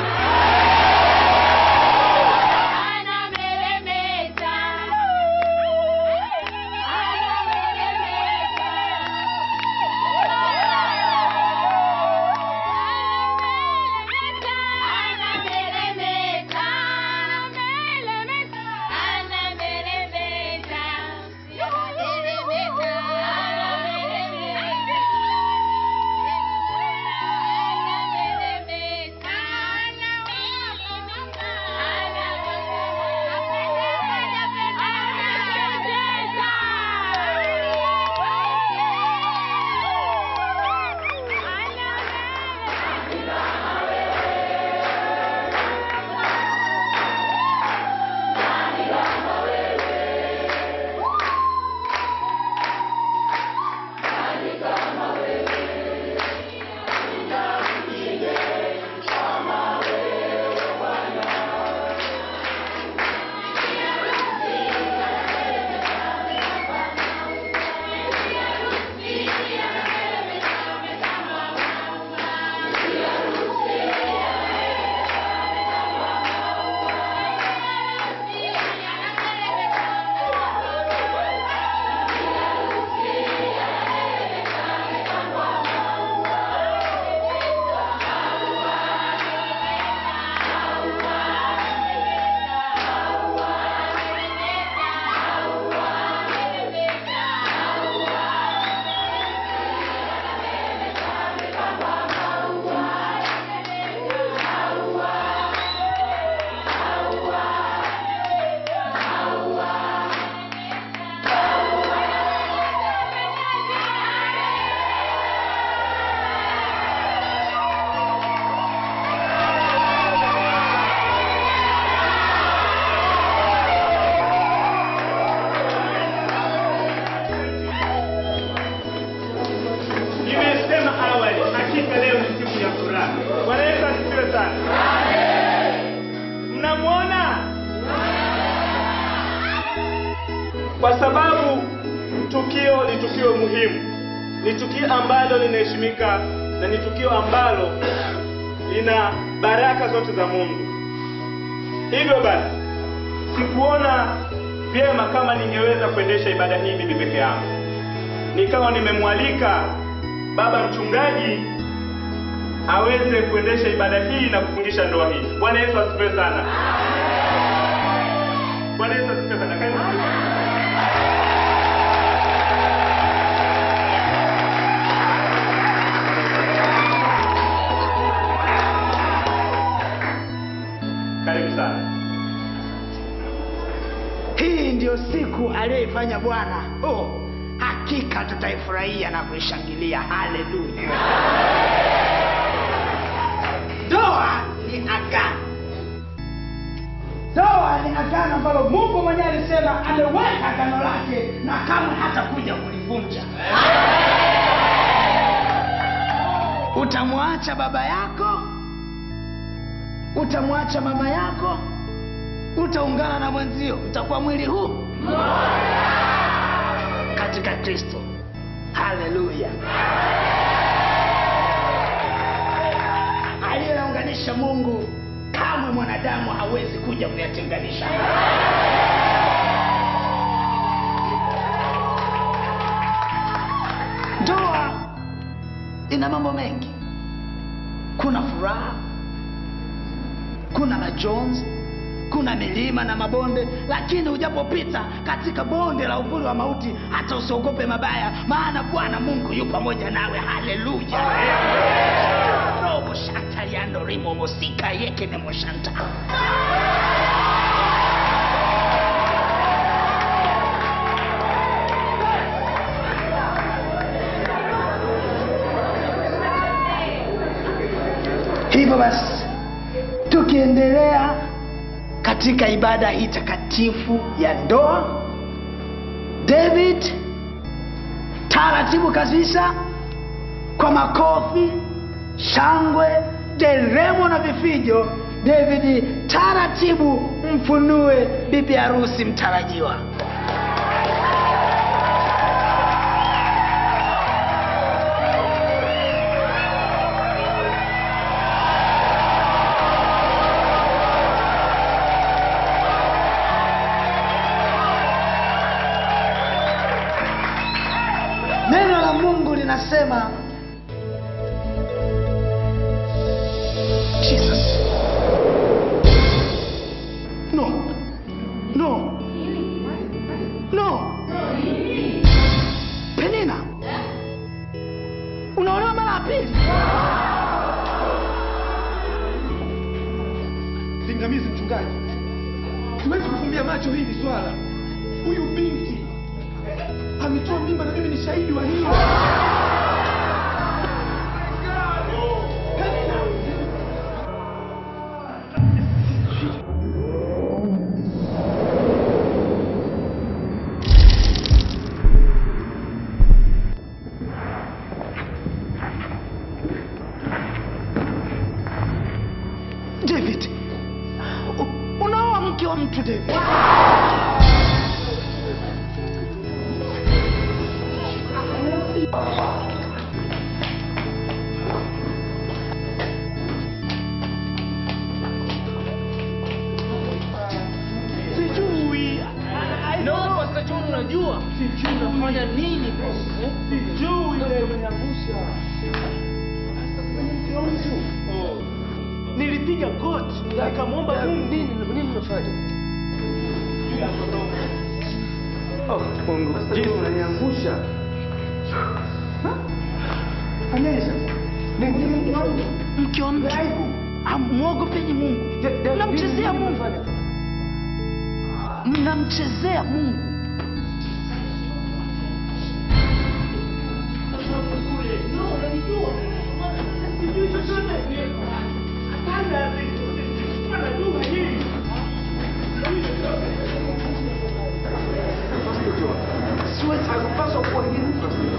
Speaker 4: Kwa sababu tukio ni tukio muhimu, ni tukio ambalo linaheshimika na ni tukio ambalo lina baraka zote za Mungu. Hivyo basi sikuona vyema kama ningeweza kuendesha ibada hii mimi peke yangu. Nikawa nimemwalika baba mchungaji aweze kuendesha ibada hii na kufungisha ndoa hii. Bwana Yesu asifiwe sana. Bwana Yesu asifiwe sana. Karibu. Karibu sana.
Speaker 9: Hii ndio siku aliyoifanya Bwana. Oh, hakika tutaifurahia na kuishangilia. Haleluya. Ndoa ni agano. Ndoa ni agano ambalo Mungu mwenyewe alisema ameweka agano lake na kamwe hatakuja kulivunja. Utamwacha baba yako, utamwacha mama yako, utaungana na mwenzio, utakuwa mwili huu katika Kristo. Haleluya. Aliyeunganisha Mungu kamwe mwanadamu hawezi kuja kuyatenganisha. kuna mambo mengi. Kuna furaha, kuna majonzi, kuna milima na mabonde, lakini ujapopita katika bonde la uvuli wa mauti, hata usiogope mabaya, maana Bwana Mungu yu pamoja nawe. Haleluya. Robo shanta yando rimo mosika yeke ne moshanta. Hivyo basi tukiendelea katika ibada hii takatifu ya ndoa, David taratibu kabisa, kwa makofi, shangwe, nderemo na vifijo, David taratibu mfunue bibi harusi mtarajiwa. Neno la Mungu linasema Jesus. No. Penina. Unaona mara pili.
Speaker 1: Singamizi mchungaji. Siwezi kufumbia macho hili swala. Huyu binti ametoa mimba na mimi ni shahidi wa hilo.
Speaker 9: David, unaoa mke wa mtu David.
Speaker 8: Sijui. No, Pastor John, unajua? Sijui unafanya nini bro? Sijui ile umeniangusha. Nilipiga goti nikamwomba Mungu. Nini unafanya? Mungu, jinsi unaniangusha.
Speaker 9: Anaweza. Mke wa mtu. Amwogopeni Mungu. Mnamchezea Mungu. Mnamchezea Mungu.
Speaker 1: Siwezi kupaswa kuwa hivi.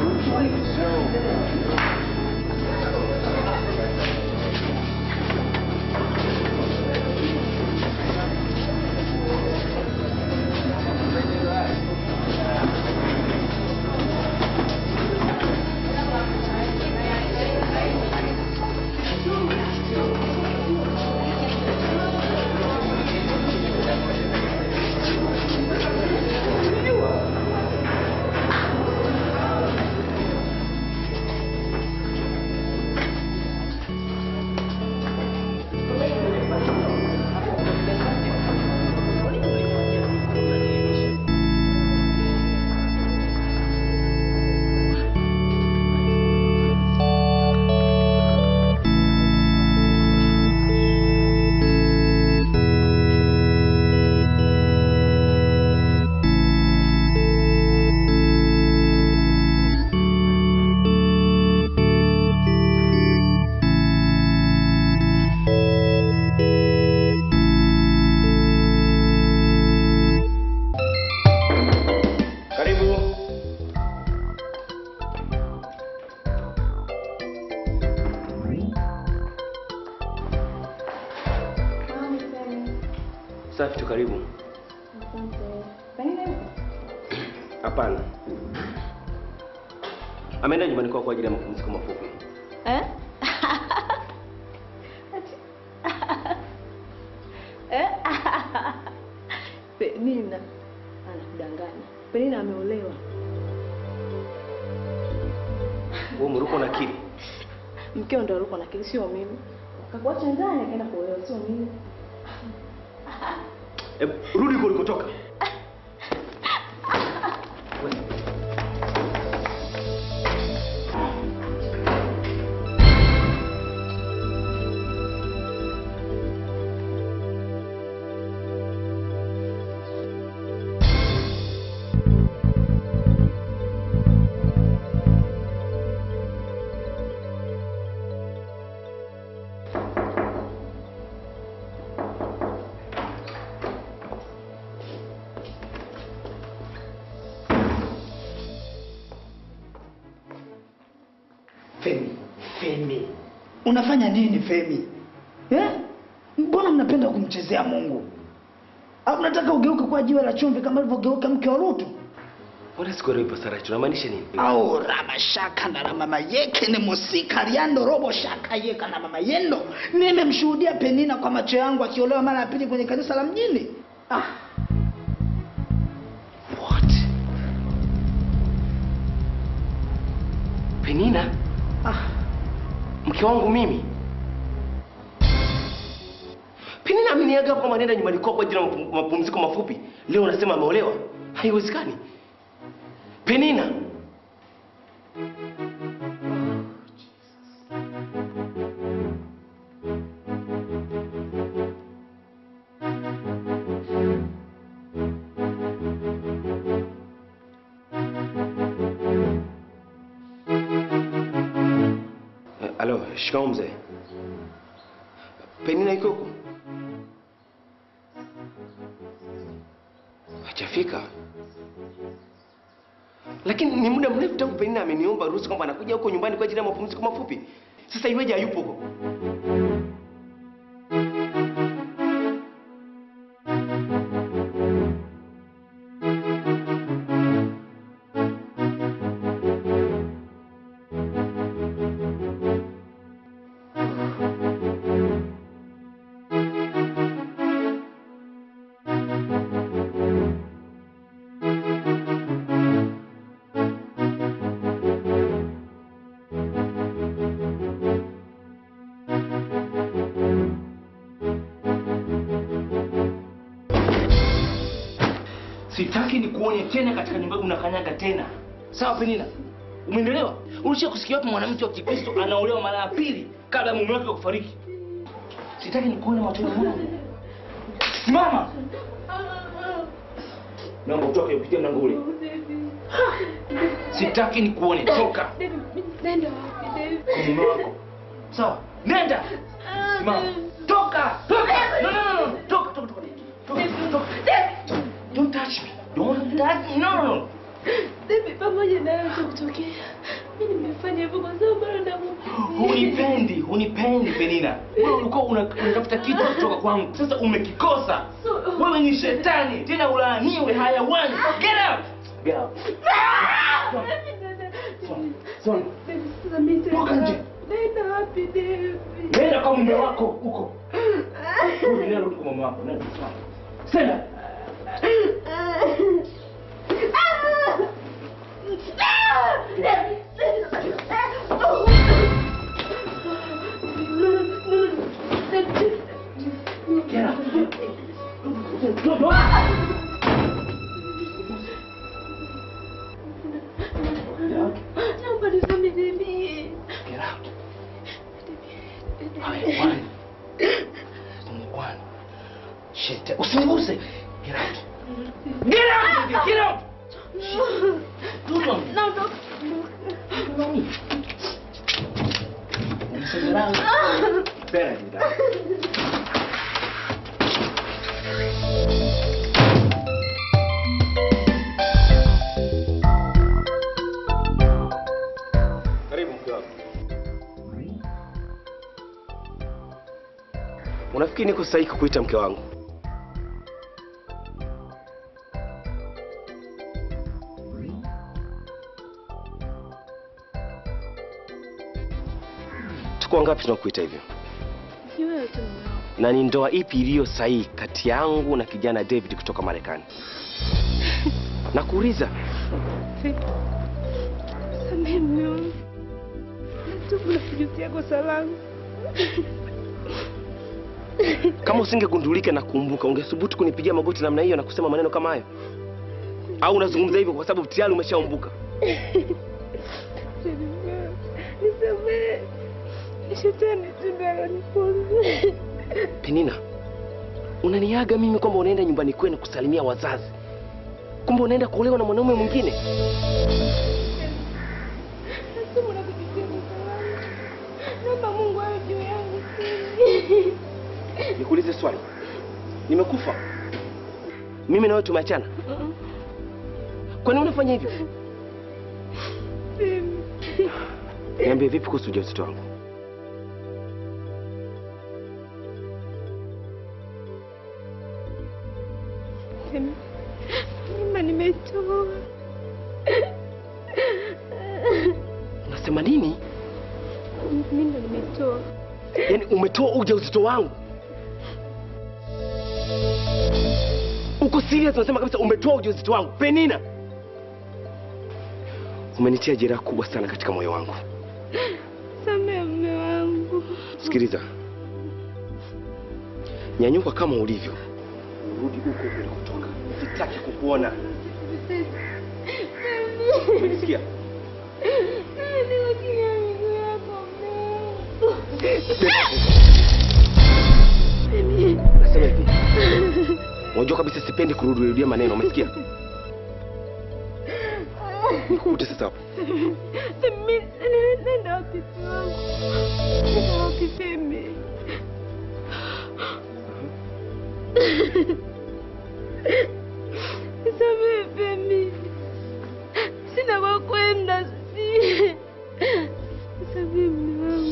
Speaker 6: Safi tu, karibu.
Speaker 12: Asante. Penina yuko?
Speaker 6: Hapana. Ameenda nyumbani kwa ajili ya mapumziko mafupi.
Speaker 12: Eh? Penina anakudanganya. Penina ameolewa.
Speaker 6: Wewe mruko na akili.
Speaker 15: Mkeo ndio alikuwa na akili, sio mimi. Kakuacha ndani akaenda kuolewa, sio mimi.
Speaker 1: Rudi kulikotoka.
Speaker 9: Femi. Unafanya nini Femi? Mbona mnapenda kumchezea Mungu? Au mnataka ugeuke kwa jiwe la chumvi kama alivyogeuka mke wa Lutu?
Speaker 1: Mbona sikuelewi pasara tunamaanisha nini?
Speaker 9: Au ramashaka na mama yake ni musikariando robo shaka yeka na mama yendo. Nimemshuhudia Penina kwa macho yangu akiolewa mara ya pili kwenye kanisa la mjini.
Speaker 1: What? Penina? Mke wangu mimi? Penina ameniaga kwa maneno nyumbani kwa ajili ya mapumziko mafupi. Leo unasema ameolewa? Haiwezekani. Penina. Alo, shikamoo mzee. Penina iko huko? Hajafika. Lakini ni muda mrefu tangu Penina ameniomba ruhusa kwamba anakuja huko nyumbani kwa ajili ya mapumziko mafupi. Sasa iweje hayupo huko? Sitaki nikuone tena katika nyumba unakanyaga tena. Sawa Penina? Umeelewa? Unataka kusikia wapi mwanamke wa Kikristo anaolewa mara ya pili kabla mume wake kufariki? Sitaki nikuone machoni mwangu. Simama. Naomba utoke upitie mlango ule. Sitaki nikuone, toka.
Speaker 15: Nenda wapi David?
Speaker 1: Kwa mume wako. Sawa? Nenda. Simama. Toka. Toka. No. Toka. Don't touch me. Don't touch me. No.
Speaker 15: David, pamoja na yote kutokea, mimi nimefanya hivyo kwa sababu bado nakupendi.
Speaker 1: Hunipendi Penina. Wewe ulikuwa unatafuta kitu kutoka kwangu. Sasa umekikosa. Wewe ni shetani, tena ulaaniwe hayawani. Get out. Get out. Toka nje.
Speaker 15: Nenda wapi David?
Speaker 1: Nenda kwa mume wako huko. Wewe nenda kwa mume wako. Nenda. Sema.
Speaker 15: Naomba nisamehe David.
Speaker 1: Get out. One. Shit. Usiguse. Get out. Get out! Get out!
Speaker 15: No.
Speaker 1: Espera, mira. Karibu mke wako. Unafikiri niko sahihi kukuita mke wangu? Tuko ngapi tunakuita hivyo?
Speaker 15: Ni wewe tu.
Speaker 1: Na ni ndoa ipi iliyo sahihi kati yangu na kijana David kutoka Marekani? Nakuuliza.
Speaker 15: Samehe mume wangu. Natubu na kujutia kosa langu.
Speaker 1: Kama usingegundulika na kukumbuka, ungethubutu kunipigia magoti namna hiyo na kusema maneno kama hayo? Au unazungumza hivyo kwa sababu tayari umeshaumbuka?
Speaker 15: Nisamehe. Shetani tunda niponze.
Speaker 1: Penina, unaniaga mimi kwamba unaenda nyumbani kwenu kusalimia wazazi. Kumbe unaenda kuolewa na mwanaume mwingine.
Speaker 15: Natubu na kujutia kosa langu. Naomba Mungu awe juu yangu.
Speaker 1: Nikuulize swali. Nimekufa? Mimi na wewe tumeachana? Kwa nini unafanya hivyo? Niambie vipi kuhusu ujauzito wangu?
Speaker 15: Mimba nimetoa.
Speaker 1: Unasema nini?
Speaker 15: Mimba nimetoa.
Speaker 1: Yaani umetoa ujauzito wangu? Uko serious unasema kabisa umetoa ujauzito wangu? Penina, umenitia jeraha kubwa sana katika moyo wangu.
Speaker 15: Samehe mume wangu.
Speaker 1: Sikiliza. Nyanyuka kama ulivyo. Urudi huko ulikotoka. Sitaki kukuona. Unanisikia? Nasema hivi. Unajua kabisa sipendi kurudia maneno, umesikia? Nikukute sasa hapo.
Speaker 15: Nenda wapi wangu? Nenda wapi Femi? Nisamehe Femi. Sina kwa kwenda. Nisamehe mume wangu.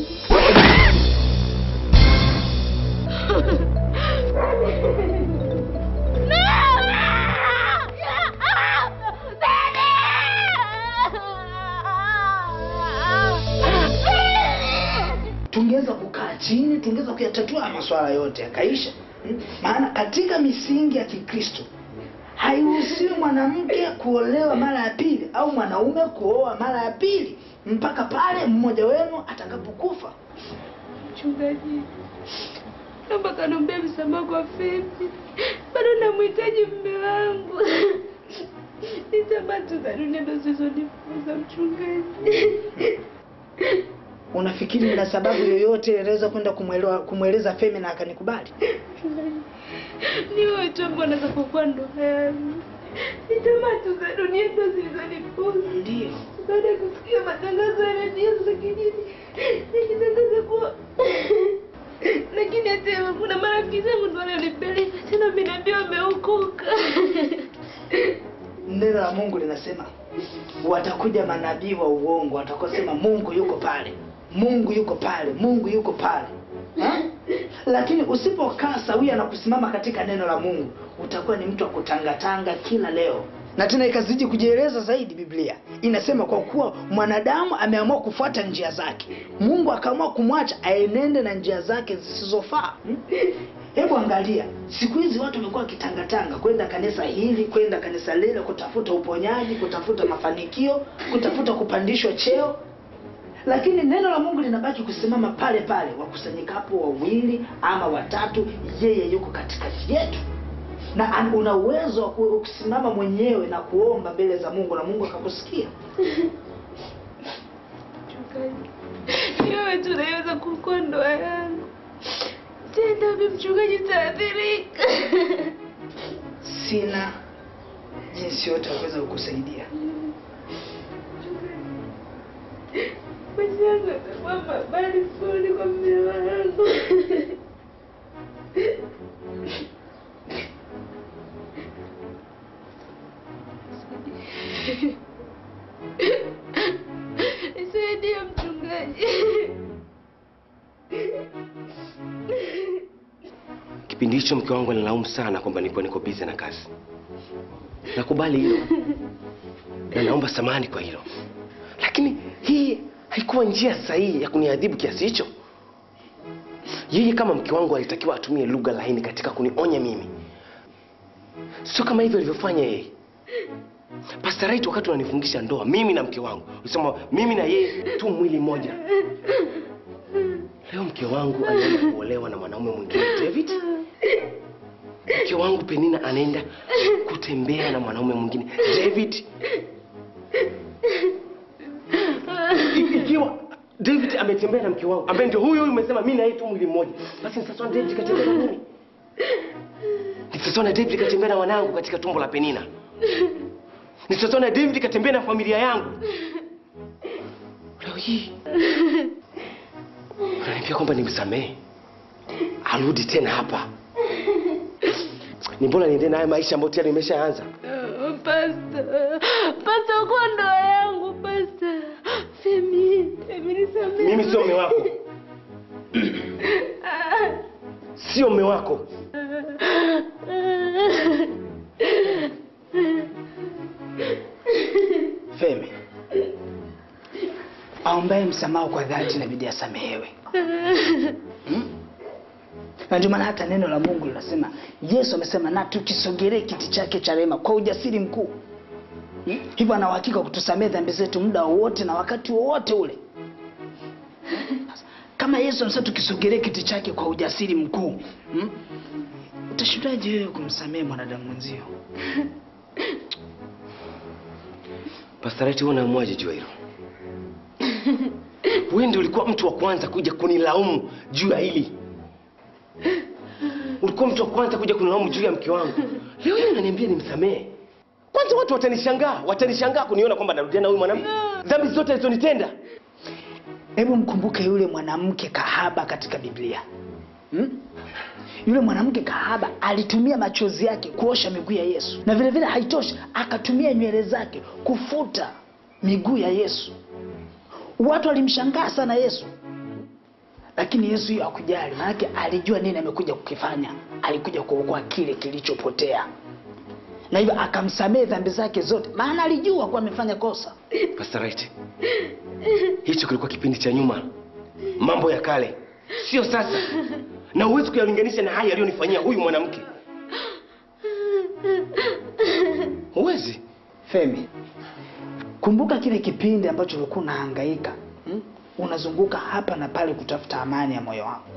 Speaker 9: Tungeweza kukaa chini, tungeweza kuyatatua masuala yote yakaisha. Maana katika misingi ya Kikristo hairuhusiwi mwanamke kuolewa mara ya pili au mwanaume kuoa mara ya pili mpaka pale mmoja wenu atakapokufa.
Speaker 15: Mchungaji, naomba kaniombee msamaha kwa Femi. Bado namhitaji mume wangu. Nitamani tu za dunia ndo zilizonifunza mchungaji.
Speaker 9: Unafikiri na sababu yoyote inaweza kwenda kumweleza Femi na akanikubali?
Speaker 15: Ni wewe tu ambaye unaweza kukua ndoa yangu. Nitamani tu za dunia ndo zilizonifunza.
Speaker 9: Ndio.
Speaker 15: Baada ya kusikia matangazo ya redio za kijiji, nikitangaza kuwa lakini hata kuna marafiki zangu ndo wananipeleka tena wameniambia wameokoka.
Speaker 9: Neno la Mungu linasema watakuja manabii wa uongo watakosema Mungu yuko pale. Mungu yuko pale. Mungu yuko pale. Ha? Lakini usipokaa sawia na kusimama katika neno la Mungu, utakuwa ni mtu wa kutangatanga kila leo. Na tena ikazidi kujieleza zaidi, Biblia inasema kwa kuwa mwanadamu ameamua kufuata njia zake, Mungu akaamua kumwacha aenende na njia zake zisizofaa. Hebu angalia, siku hizi watu wamekuwa kitangatanga kwenda kanisa hili, kwenda kanisa lile, kutafuta uponyaji, kutafuta mafanikio, kutafuta kupandishwa cheo. Lakini neno la Mungu linabaki kusimama pale pale, wakusanyikapo wawili ama watatu, yeye yuko katikati yetu. Na una uwezo wa kusimama mwenyewe na kuomba mbele za Mungu na Mungu akakusikia.
Speaker 15: Ni wewe tu unaweza kukua ndoa yangu. Tenda vipi mchungaji utaathirika?
Speaker 9: Sina jinsi yote kuweza kukusaidia.
Speaker 15: Maisha yangu yatakuwa mabaya sana kwa mume wangu. Nisaidie mchungaji.
Speaker 1: Kipindi hicho mke wangu analaumu sana kwamba niko busy na kazi. Nakubali hilo. Na naomba samahani kwa hilo. Lakini hii haikuwa njia sahihi ya kuniadhibu kiasi hicho. Yeye kama mke wangu alitakiwa atumie lugha laini katika kunionya mimi. Sio kama hivyo alivyofanya yeye. Pastor Right wakati unanifungisha ndoa mimi na mke wangu, ulisema mimi na yeye tu mwili mmoja. Leo mke wangu anaenda kuolewa na mwanaume mwingine David. Mke wangu Penina anaenda kutembea na mwanaume mwingine David. Ikiwa David ametembea na mke wangu ambaye ndio huyu umesema mimi na yeye tu mwili mmoja, basi sasa David katembea na mimi. Nitasona David katembea na wanangu katika tumbo la Penina. Nitasona David katembea na familia yangu. Leo hii unaniambia kwamba nimsamehe, arudi tena hapa. Ni bora niende naye maisha ambayo tayari nimeshaanza.
Speaker 15: Pastor, kwa ndoa yangu Pastor. Femi nisamehe.
Speaker 1: Mimi sio mume wako. Sio mume wako.
Speaker 9: Femi, aombaye msamaha kwa dhati inabidi asamehewe. Na ndio maana hata neno la Mungu linasema, Yesu amesema na tukisogelee kiti chake cha rehema kwa ujasiri mkuu. Hivyo ana uhakika kutusamehe dhambi zetu muda wowote na wakati wowote ule. Kama Yesu amesema tukisogelee kiti chake kwa ujasiri mkuu, utashindaje wewe kumsamehe mwanadamu mwenzio?
Speaker 1: Pastor Right, unaamwaje juu hilo? Wewe ndio ulikuwa mtu wa kwanza kuja kunilaumu juu ya hili. Ulikuwa mtu wa kwanza kuja kunilaumu juu ya mke wangu. Leo hii unaniambia nimsamehe. Kwanza watu watanishangaa kuniona kwamba narudia na huyu mwanamke. Dhambi zote alizonitenda.
Speaker 9: Hebu mkumbuke yule mwanamke kahaba katika Biblia. Yule mwanamke kahaba alitumia machozi yake kuosha miguu ya Yesu. Na vile vile haitoshi, akatumia nywele zake kufuta miguu ya Yesu. Watu walimshangaa sana Yesu. Lakini Yesu hiyo hakujali, maana alijua nini amekuja kukifanya. Alikuja kuokoa kile kilichopotea. Na hivyo akamsamehe dhambi zake zote, maana alijua kuwa amefanya kosa.
Speaker 1: Pastor Right, hicho kilikuwa kipindi cha nyuma, mambo ya kale, sio sasa. Na huwezi kuyalinganisha na haya aliyonifanyia huyu mwanamke. Huwezi.
Speaker 9: Femi, kumbuka kile kipindi ambacho ulikuwa unahangaika, unazunguka hapa na pale kutafuta amani ya moyo wako.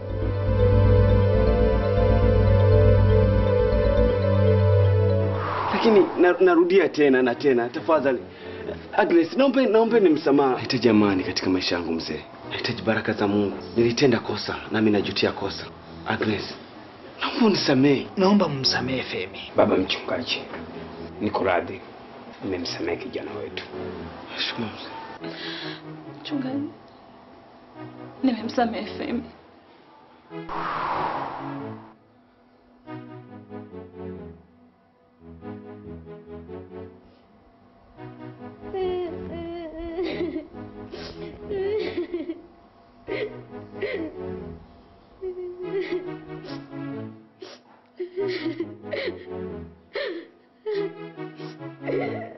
Speaker 6: Lakini narudia tena na tena, tafadhali Agnes, naomba msamaha. Nahitaji amani katika maisha yangu mzee. Nahitaji baraka za Mungu. Nilitenda kosa nami najutia kosa. Agnes, naomba unisamehe.
Speaker 9: Naomba msamehe Femi.
Speaker 14: Baba mchungaji, niko radhi. Nimemsamehe kijana wetu.
Speaker 6: Shukuru mzee.
Speaker 2: Mchungaji, nimemsamehe Femi.
Speaker 15: Yeah.